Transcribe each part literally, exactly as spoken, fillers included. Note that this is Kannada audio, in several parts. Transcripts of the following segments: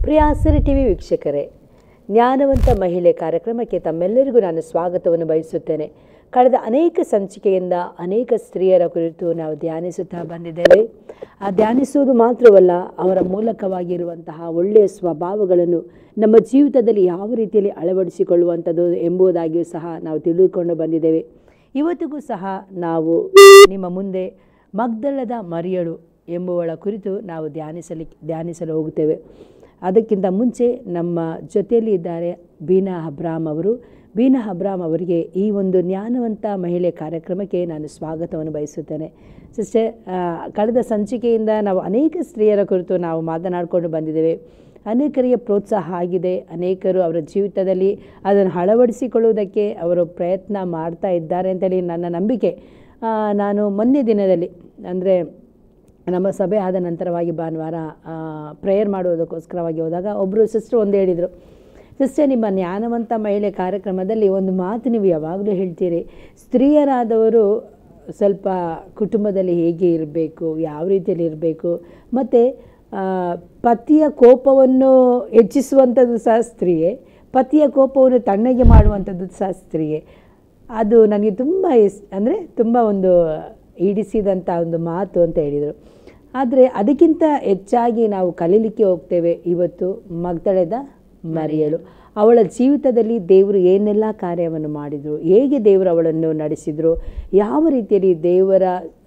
ಪ್ರಿಯ ಸಿರಿ ಟಿವಿ ವೀಕ್ಷಕರೇ, ಜ್ಞಾನವಂತ ಮಹಿಳೆ ಕಾರ್ಯಕ್ರಮಕ್ಕೆ ತಮ್ಮೆಲ್ಲರಿಗೂ ನಾನು ಸ್ವಾಗತವನ್ನು ಬಯಸುತ್ತೇನೆ. ಕಳೆದ ಅನೇಕ ಸಂಚಿಕೆಯಿಂದ ಅನೇಕ ಸ್ತ್ರೀಯರ ಕುರಿತು ನಾವು ಧ್ಯಾನಿಸುತ್ತಾ ಬಂದಿದ್ದೇವೆ. ಆ ಧ್ಯಾನಿಸುವುದು ಮಾತ್ರವಲ್ಲ, ಅವರ ಮೂಲಕವಾಗಿರುವಂತಹ ಒಳ್ಳೆಯ ಸ್ವಭಾವಗಳನ್ನು ನಮ್ಮ ಜೀವಿತದಲ್ಲಿ ಯಾವ ರೀತಿಯಲ್ಲಿ ಅಳವಡಿಸಿಕೊಳ್ಳುವಂಥದ್ದು ಎಂಬುದಾಗಿಯೂ ಸಹ ನಾವು ತಿಳಿದುಕೊಂಡು ಬಂದಿದ್ದೇವೆ. ಇವತ್ತಿಗೂ ಸಹ ನಾವು ನಿಮ್ಮ ಮುಂದೆ ಮಗ್ದಲದ ಮರಿಯಳು ಎಂಬುವಳ ಕುರಿತು ನಾವು ಧ್ಯಾನಿಸಲಿ ಧ್ಯಾನಿಸಲು ಹೋಗುತ್ತೇವೆ. ಅದಕ್ಕಿಂತ ಮುಂಚೆ ನಮ್ಮ ಜೊತೆಯಲ್ಲಿ ಇದ್ದಾರೆ ಬೀನಾ ಅಬ್ರಾಮ್ ಅವರು. ಬೀನಾ ಅಬ್ರಾಮ್ ಅವರಿಗೆ ಈ ಒಂದು ಜ್ಞಾನವಂತ ಮಹಿಳೆ ಕಾರ್ಯಕ್ರಮಕ್ಕೆ ನಾನು ಸ್ವಾಗತವನ್ನು ಬಯಸುತ್ತೇನೆ. ಸಿಸ್ಟರ್, ಕಳೆದ ಸಂಚಿಕೆಯಿಂದ ನಾವು ಅನೇಕ ಸ್ತ್ರೀಯರ ಕುರಿತು ನಾವು ಮಾತನಾಡಿಕೊಂಡು ಬಂದಿದ್ದೇವೆ. ಅನೇಕರಿಗೆ ಪ್ರೋತ್ಸಾಹ ಆಗಿದೆ. ಅನೇಕರು ಅವರ ಜೀವಿತದಲ್ಲಿ ಅದನ್ನು ಅಳವಡಿಸಿಕೊಳ್ಳುವುದಕ್ಕೆ ಅವರು ಪ್ರಯತ್ನ ಮಾಡ್ತಾ ಇದ್ದಾರೆ ಅಂತೇಳಿ ನನ್ನ ನಂಬಿಕೆ. ನಾನು ಮೊನ್ನೆ ದಿನದಲ್ಲಿ ಅಂದರೆ ನಮ್ಮ ಸಭೆ ಆದ ನಂತರವಾಗಿ ಭಾನುವಾರ ಪ್ರೇಯರ್ ಮಾಡುವುದಕ್ಕೋಸ್ಕರವಾಗಿ ಹೋದಾಗ ಒಬ್ಬರು ಸಿಸ್ಟರ್ ಒಂದು ಹೇಳಿದರು, ಸಿಸ್ಟರ್ ನಿಮ್ಮ ಜ್ಞಾನವಂತ ಮಹಿಳೆ ಕಾರ್ಯಕ್ರಮದಲ್ಲಿ ಒಂದು ಮಾತು ನೀವು ಯಾವಾಗಲೂ ಹೇಳ್ತೀರಿ, ಸ್ತ್ರೀಯರಾದವರು ಸ್ವಲ್ಪ ಕುಟುಂಬದಲ್ಲಿ ಹೇಗೆ ಇರಬೇಕು, ಯಾವ ರೀತಿಯಲ್ಲಿ ಇರಬೇಕು, ಮತ್ತು ಪತಿಯ ಕೋಪವನ್ನು ಹೆಚ್ಚಿಸುವಂಥದ್ದು ಸಹ ಸ್ತ್ರೀಯೇ, ಪತಿಯ ಕೋಪವನ್ನು ತಣ್ಣಗೆ ಮಾಡುವಂಥದ್ದು ಸಹ ಸ್ತ್ರೀಯೇ. ಅದು ನನಗೆ ತುಂಬ ಇಸ್ ಅಂದರೆ ತುಂಬ ಒಂದು ಹಿಡಿಸಿದಂಥ ಒಂದು ಮಾತು ಅಂತ ಹೇಳಿದರು. ಆದರೆ ಅದಕ್ಕಿಂತ ಹೆಚ್ಚಾಗಿ ನಾವು ಕಲೀಲಿಕ್ಕೆ ಹೋಗ್ತೇವೆ ಇವತ್ತು ಮಗ್ದಲದ ಮರಿಯಳು. ಅವಳ ಜೀವಿತದಲ್ಲಿ ದೇವರು ಏನೆಲ್ಲ ಕಾರ್ಯವನ್ನು ಮಾಡಿದರು, ಹೇಗೆ ದೇವರು ಅವಳನ್ನು ನಡೆಸಿದರು, ಯಾವ ರೀತಿಯಲ್ಲಿ ದೇವರ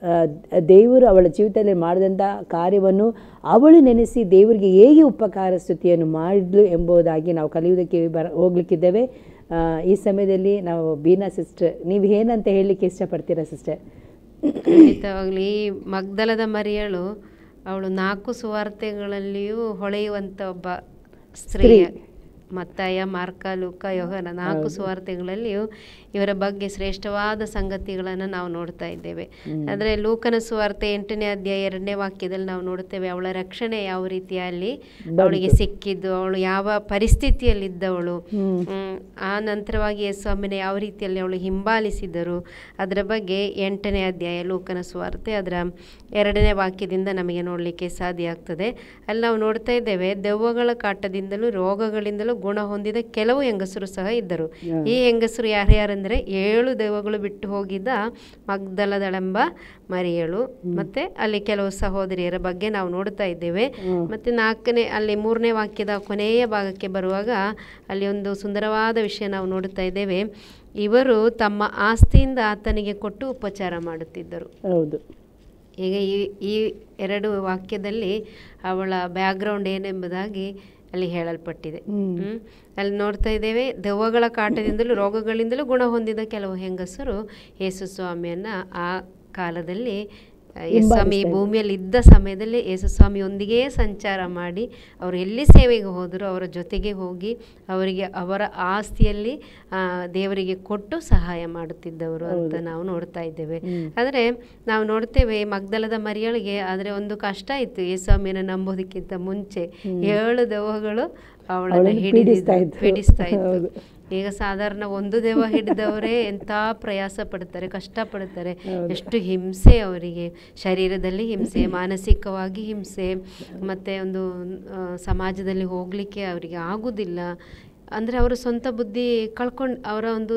ದೇವರು ಅವಳ ಜೀವಿತದಲ್ಲಿ ಮಾಡಿದಂಥ ಕಾರ್ಯವನ್ನು ಅವಳು ನೆನೆಸಿ ದೇವರಿಗೆ ಹೇಗೆ ಉಪಕಾರ ಸ್ತುತಿಯನ್ನು ಮಾಡಿದ್ಲು ಎಂಬುದಾಗಿ ನಾವು ಕಲಿಯುವುದಕ್ಕೆ ಬರ ಹೋಗ್ಲಿಕ್ಕಿದ್ದೇವೆ. ಈ ಸಮಯದಲ್ಲಿ ನಾವು ಬೀನಾ ಸಿಸ್ಟರ್, ನೀವು ಏನಂತ ಹೇಳಲಿಕ್ಕೆ ಇಷ್ಟಪಡ್ತೀರಾ ಸಿಸ್ಟರ್? ಖಂಡಿತವಾಗ್ಲಿ ಈ ಮಗ್ದಲದ ಮರಿಯಳು ಅವಳು ನಾಲ್ಕು ಸುವಾರ್ತೆಗಳಲ್ಲಿಯೂ ಹೊಳೆಯುವಂಥ ಒಬ್ಬ ಸ್ತ್ರೀ. ಮತ್ತಾಯ, ಮಾರ್ಕ, ಲೂಕ, ಯೋಹನ ನಾಲ್ಕು ಸುವಾರ್ತೆಗಳಲ್ಲಿಯೂ ಇವರ ಬಗ್ಗೆ ಶ್ರೇಷ್ಠವಾದ ಸಂಗತಿಗಳನ್ನು ನಾವು ನೋಡ್ತಾ ಇದ್ದೇವೆ. ಅಂದರೆ ಲೂಕನ ಸುವಾರ್ತೆ ಎಂಟನೇ ಅಧ್ಯಾಯ ಎರಡನೇ ವಾಕ್ಯದಲ್ಲಿ ನಾವು ನೋಡುತ್ತೇವೆ ಅವಳ ರಕ್ಷಣೆ ಯಾವ ರೀತಿಯಲ್ಲಿ ಅವಳಿಗೆ ಸಿಕ್ಕಿದ್ದು, ಅವಳು ಯಾವ ಪರಿಸ್ಥಿತಿಯಲ್ಲಿದ್ದವಳು, ಆ ನಂತರವಾಗಿ ಯೇಸುಸ್ವಾಮಿನ ಯಾವ ರೀತಿಯಲ್ಲಿ ಅವಳು ಹಿಂಬಾಲಿಸಿದರು, ಅದರ ಬಗ್ಗೆ ಎಂಟನೇ ಅಧ್ಯಾಯ ಲೂಕನ ಸುವಾರ್ತೆ ಅದರ ಎರಡನೇ ವಾಕ್ಯದಿಂದ ನಮಗೆ ನೋಡಲಿಕ್ಕೆ ಸಾಧ್ಯ ಆಗ್ತದೆ. ಅಲ್ಲಿ ನಾವು ನೋಡ್ತಾ ಇದ್ದೇವೆ ದೆವ್ವಗಳ ಕಾಟದಿಂದಲೂ ರೋಗಗಳಿಂದಲೂ ಗುಣ ಹೊಂದಿದ ಕೆಲವು ಹೆಂಗಸರು ಸಹ ಇದ್ದರು. ಈ ಹೆಂಗಸರು ಯಾರ್ಯಾರಂದರೆ ಏಳು ದೆವ್ವಗಳು ಬಿಟ್ಟು ಹೋಗಿದ್ದ ಮಗ್ದಲದಳೆಂಬ ಮರಿಯಳು, ಮತ್ತೆ ಅಲ್ಲಿ ಕೆಲವು ಸಹೋದರಿಯರ ಬಗ್ಗೆ ನಾವು ನೋಡ್ತಾ ಇದ್ದೇವೆ. ಮತ್ತೆ ನಾಲ್ಕನೇ ಅಲ್ಲಿ ಮೂರನೇ ವಾಕ್ಯದ ಕೊನೆಯ ಭಾಗಕ್ಕೆ ಬರುವಾಗ ಅಲ್ಲಿ ಒಂದು ಸುಂದರವಾದ ವಿಷಯ ನಾವು ನೋಡ್ತಾ ಇದ್ದೇವೆ. ಇವರು ತಮ್ಮ ಆಸ್ತಿಯಿಂದ ಆತನಿಗೆ ಕೊಟ್ಟು ಉಪಚಾರ ಮಾಡುತ್ತಿದ್ದರು. ಹೌದು. ಈಗ ಈ ಈ ಎರಡು ವಾಕ್ಯದಲ್ಲಿ ಅವಳ ಬ್ಯಾಕ್ಗ್ರೌಂಡ್ ಏನೆಂಬುದಾಗಿ ಅಲ್ಲಿ ಹೇಳಲ್ಪಟ್ಟಿದೆ. ಹ್ಮ್ ಅಲ್ಲಿ ನೋಡ್ತಾ ಇದ್ದೇವೆ ದೆವ್ವಗಳ ಕಾಟದಿಂದಲೂ ರೋಗಗಳಿಂದಲೂ ಗುಣ ಹೊಂದಿದ ಕೆಲವು ಹೆಂಗಸರು ಯೇಸುಸ್ವಾಮಿಯನ್ನ ಆ ಕಾಲದಲ್ಲಿ ಯೇಸುಸ್ವಾಮಿ ಈ ಭೂಮಿಯಲ್ಲಿ ಇದ್ದ ಸಮಯದಲ್ಲಿ ಯೇಸುಸ್ವಾಮಿಯೊಂದಿಗೆ ಸಂಚಾರ ಮಾಡಿ ಅವರು ಎಲ್ಲಿ ಸೇವೆಗೆ ಹೋದರೂ ಅವರ ಜೊತೆಗೆ ಹೋಗಿ ಅವರಿಗೆ ಅವರ ಆಸ್ತಿಯಲ್ಲಿ ದೇವರಿಗೆ ಕೊಟ್ಟು ಸಹಾಯ ಮಾಡುತ್ತಿದ್ದವರು ಅಂತ ನಾವು ನೋಡ್ತಾ ಇದ್ದೇವೆ. ಆದರೆ ನಾವು ನೋಡ್ತೇವೆ ಮಗ್ದಲದ ಮರಿಯಳಿಗೆ ಆದರೆ ಒಂದು ಕಷ್ಟ ಇತ್ತು. ಯೇಸುಸ್ವಾಮಿಯನ್ನು ನಂಬೋದಕ್ಕಿಂತ ಮುಂಚೆ ಏಳು ದೆವ್ವಗಳು ಅವಳನ್ನು ಹಿಡಿದಿದ್ದ ಪೀಡಿಸ್ತಾ ಇತ್ತು. ಈಗ ಸಾಧಾರಣ ಒಂದು ದೆವ್ವ ಹಿಡಿದವರೇ ಎಂಥ ಪ್ರಯಾಸ ಪಡ್ತಾರೆ, ಕಷ್ಟಪಡ್ತಾರೆ, ಎಷ್ಟು ಹಿಂಸೆ ಅವರಿಗೆ, ಶರೀರದಲ್ಲಿ ಹಿಂಸೆ, ಮಾನಸಿಕವಾಗಿ ಹಿಂಸೆ, ಮತ್ತು ಒಂದು ಸಮಾಜದಲ್ಲಿ ಹೋಗಲಿಕ್ಕೆ ಅವರಿಗೆ ಆಗುವುದಿಲ್ಲ. ಅಂದರೆ ಅವರು ಸ್ವಂತ ಬುದ್ಧಿ ಕಳ್ಕೊಂಡು ಅವರ ಒಂದು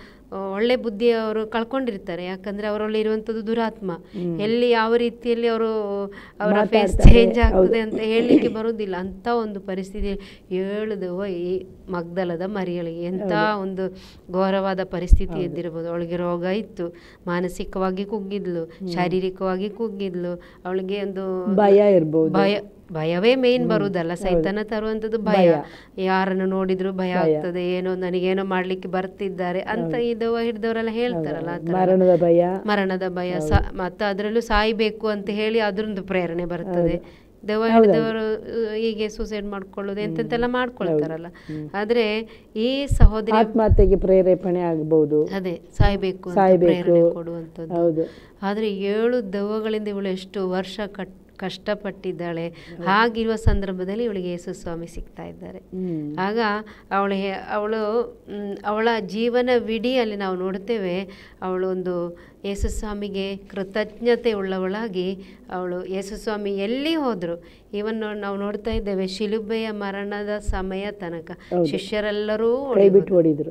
ಒಳ್ಳೆ ಬುದ್ಧಿ ಅವರು ಕಳ್ಕೊಂಡಿರ್ತಾರೆ. ಯಾಕಂದರೆ ಅವರಲ್ಲಿ ಇರುವಂಥದ್ದು ದುರಾತ್ಮ. ಎಲ್ಲಿ ಯಾವ ರೀತಿಯಲ್ಲಿ ಅವರು ಅವರ ಫೇಸ್ ಚೇಂಜ್ ಆಗ್ತದೆ ಅಂತ ಹೇಳಲಿಕ್ಕೆ ಬರೋದಿಲ್ಲ. ಅಂಥ ಒಂದು ಪರಿಸ್ಥಿತಿ ಏಳು ದೆವ್ವ ಈ ಮಗ್ದಲದ ಮರಿಯಳಿಗೆ ಎಂಥ ಒಂದು ಘೋರವಾದ ಪರಿಸ್ಥಿತಿ ಎದ್ದಿರ್ಬೋದು. ಅವಳಿಗೆ ರೋಗ ಇತ್ತು, ಮಾನಸಿಕವಾಗಿ ಕುಗ್ಗಿದ್ಲು, ಶಾರೀರಿಕವಾಗಿ ಕುಗ್ಗಿದ್ಲು. ಅವಳಿಗೆ ಒಂದು ಭಯ ಇರ್ಬೋದು, ಭಯ ಭಯವೇ ಮೇನ್ ಬರುವುದಲ್ಲ, ಸೈತಾನ ತರುವಂಥದ್ದು ಭಯ. ಯಾರನ್ನು ನೋಡಿದ್ರು ಭಯ ಆಗ್ತದೆ, ಏನೋ ನನಗೇನೋ ಮಾಡ್ಲಿಕ್ಕೆ ಬರ್ತಿದ್ದಾರೆ ಅಂತ ಈ ದೆವ್ವ ಹಿಡಿದವರೆಲ್ಲ ಹೇಳ್ತಾರಲ್ಲ, ಮರಣದ ಭಯ ಮರಣದ ಭಯ ಮತ್ತು ಅದರಲ್ಲೂ ಸಾಯ್ಬೇಕು ಅಂತ ಹೇಳಿ ಅದರೊಂದು ಪ್ರೇರಣೆ ಬರ್ತದೆ. ದೆವ್ವ ಹಿಡಿದವರು ಹೀಗೆ ಸೂಸೈಡ್ ಮಾಡ್ಕೊಳ್ಳೋದು ಎಂತೆಂತೆಲ್ಲ ಮಾಡ್ಕೊಳ್ತಾರಲ್ಲ. ಆದ್ರೆ ಈ ಸಹೋದರಿ ಆತ್ಮಹತ್ಯೆಗೆ ಪ್ರೇರೇಪಣೆ ಆಗಬಹುದು, ಅದೇ ಸಾಯ್ಬೇಕು ಪ್ರೇರಣೆ ಕೊಡುವಂಥದ್ದು. ಆದ್ರೆ ಏಳು ದೆವ್ವಗಳಿಂದ ಇವಳು ಎಷ್ಟು ವರ್ಷ ಕಟ್ ಕಷ್ಟಪಟ್ಟಿದ್ದಾಳೆ. ಹಾಗಿರುವ ಸಂದರ್ಭದಲ್ಲಿ ಇವಳಿಗೆ ಯೇಸು ಸ್ವಾಮಿ ಸಿಗ್ತಾ ಇದ್ದಾರೆ. ಆಗ ಅವಳು ಅವಳು ಅವಳ ಜೀವನವಿಡೀ ಅಲ್ಲಿ ನಾವು ನೋಡ್ತೇವೆ, ಅವಳು ಒಂದು ಯೇಸು ಸ್ವಾಮಿಗೆ ಕೃತಜ್ಞತೆ ಉಳ್ಳವಳಾಗಿ ಅವಳು ಯೇಸು ಸ್ವಾಮಿ ಎಲ್ಲಿ ಹೋದರು, ಇವನ್ ನಾವು ನೋಡ್ತಾ ಇದ್ದೇವೆ ಶಿಲುಬೆಯ ಮರಣದ ಸಮಯ ತನಕ ಶಿಷ್ಯರೆಲ್ಲರೂ ಓಡಿದ್ರು,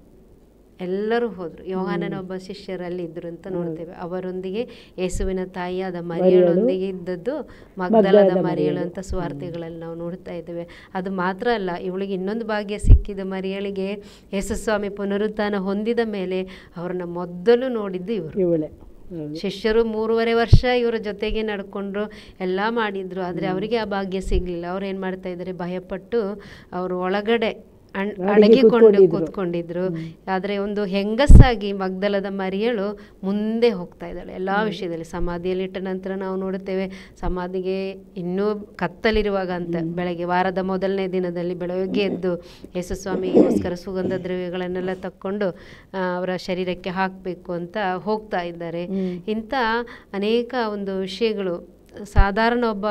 ಎಲ್ಲರೂ ಹೋದ್ರು. ಯೋಹಾನನ ಒಬ್ಬ ಶಿಷ್ಯರಲ್ಲಿ ಇದ್ರು ಅಂತ ನೋಡ್ತೇವೆ. ಅವರೊಂದಿಗೆ ಯೇಸುವಿನ ತಾಯಿಯಾದ ಮರಿಯಳೊಂದಿಗೆ ಇದ್ದದ್ದು ಮಗ್ದಲದ ಮರಿಯಳು ಅಂತ ಸುವಾರ್ತೆಗಳಲ್ಲಿ ನಾವು ನೋಡ್ತಾ ಇದ್ದೇವೆ. ಅದು ಮಾತ್ರ ಅಲ್ಲ, ಇವಳಿಗೆ ಇನ್ನೊಂದು ಭಾಗ್ಯ ಸಿಕ್ಕಿದ ಮರಿಯಳಿಗೆ ಯೇಸು ಸ್ವಾಮಿ ಪುನರುತ್ಥಾನ ಹೊಂದಿದ ಮೇಲೆ ಅವ್ರನ್ನ ಮೊದಲು ನೋಡಿದ್ದು ಇವರು. ಇವಳೆ ಶಿಷ್ಯರು ಮೂರುವರೆ ವರ್ಷ ಇವರ ಜೊತೆಗೆ ನಡ್ಕೊಂಡ್ರು, ಎಲ್ಲ ಮಾಡಿದ್ರು, ಆದರೆ ಅವರಿಗೆ ಆ ಭಾಗ್ಯ ಸಿಗಲಿಲ್ಲ. ಅವ್ರು ಏನು ಮಾಡ್ತಾ ಇದ್ದಾರೆ, ಭಯಪಟ್ಟು ಅವರು ಒಳಗಡೆ ಅಡಗಿಕೊಂಡು ಕೂತ್ಕೊಂಡಿದ್ರು. ಆದರೆ ಒಂದು ಹೆಂಗಸಾಗಿ ಮಗ್ದಲದ ಮರಿಯಳು ಮುಂದೆ ಹೋಗ್ತಾ ಇದ್ದಾಳೆ ಎಲ್ಲ ವಿಷಯದಲ್ಲಿ. ಸಮಾಧಿಯಲ್ಲಿ ಇಟ್ಟ ನಂತರ ನಾವು ನೋಡುತ್ತೇವೆ, ಸಮಾಧಿಗೆ ಇನ್ನೂ ಕತ್ತಲಿರುವಾಗ ಅಂತ ಬೆಳಗ್ಗೆ ವಾರದ ಮೊದಲನೇ ದಿನದಲ್ಲಿ ಬೆಳಗ್ಗೆ ಎದ್ದು ಯೇಸು ಸ್ವಾಮಿಗೋಸ್ಕರ ಸುಗಂಧ ದ್ರವ್ಯಗಳನ್ನೆಲ್ಲ ತಕ್ಕೊಂಡು ಅವರ ಶರೀರಕ್ಕೆ ಹಾಕಬೇಕು ಅಂತ ಹೋಗ್ತಾ ಇದ್ದಾರೆ. ಇಂಥ ಅನೇಕ ಒಂದು ವಿಷಯಗಳು ಸಾಧಾರಣ ಒಬ್ಬ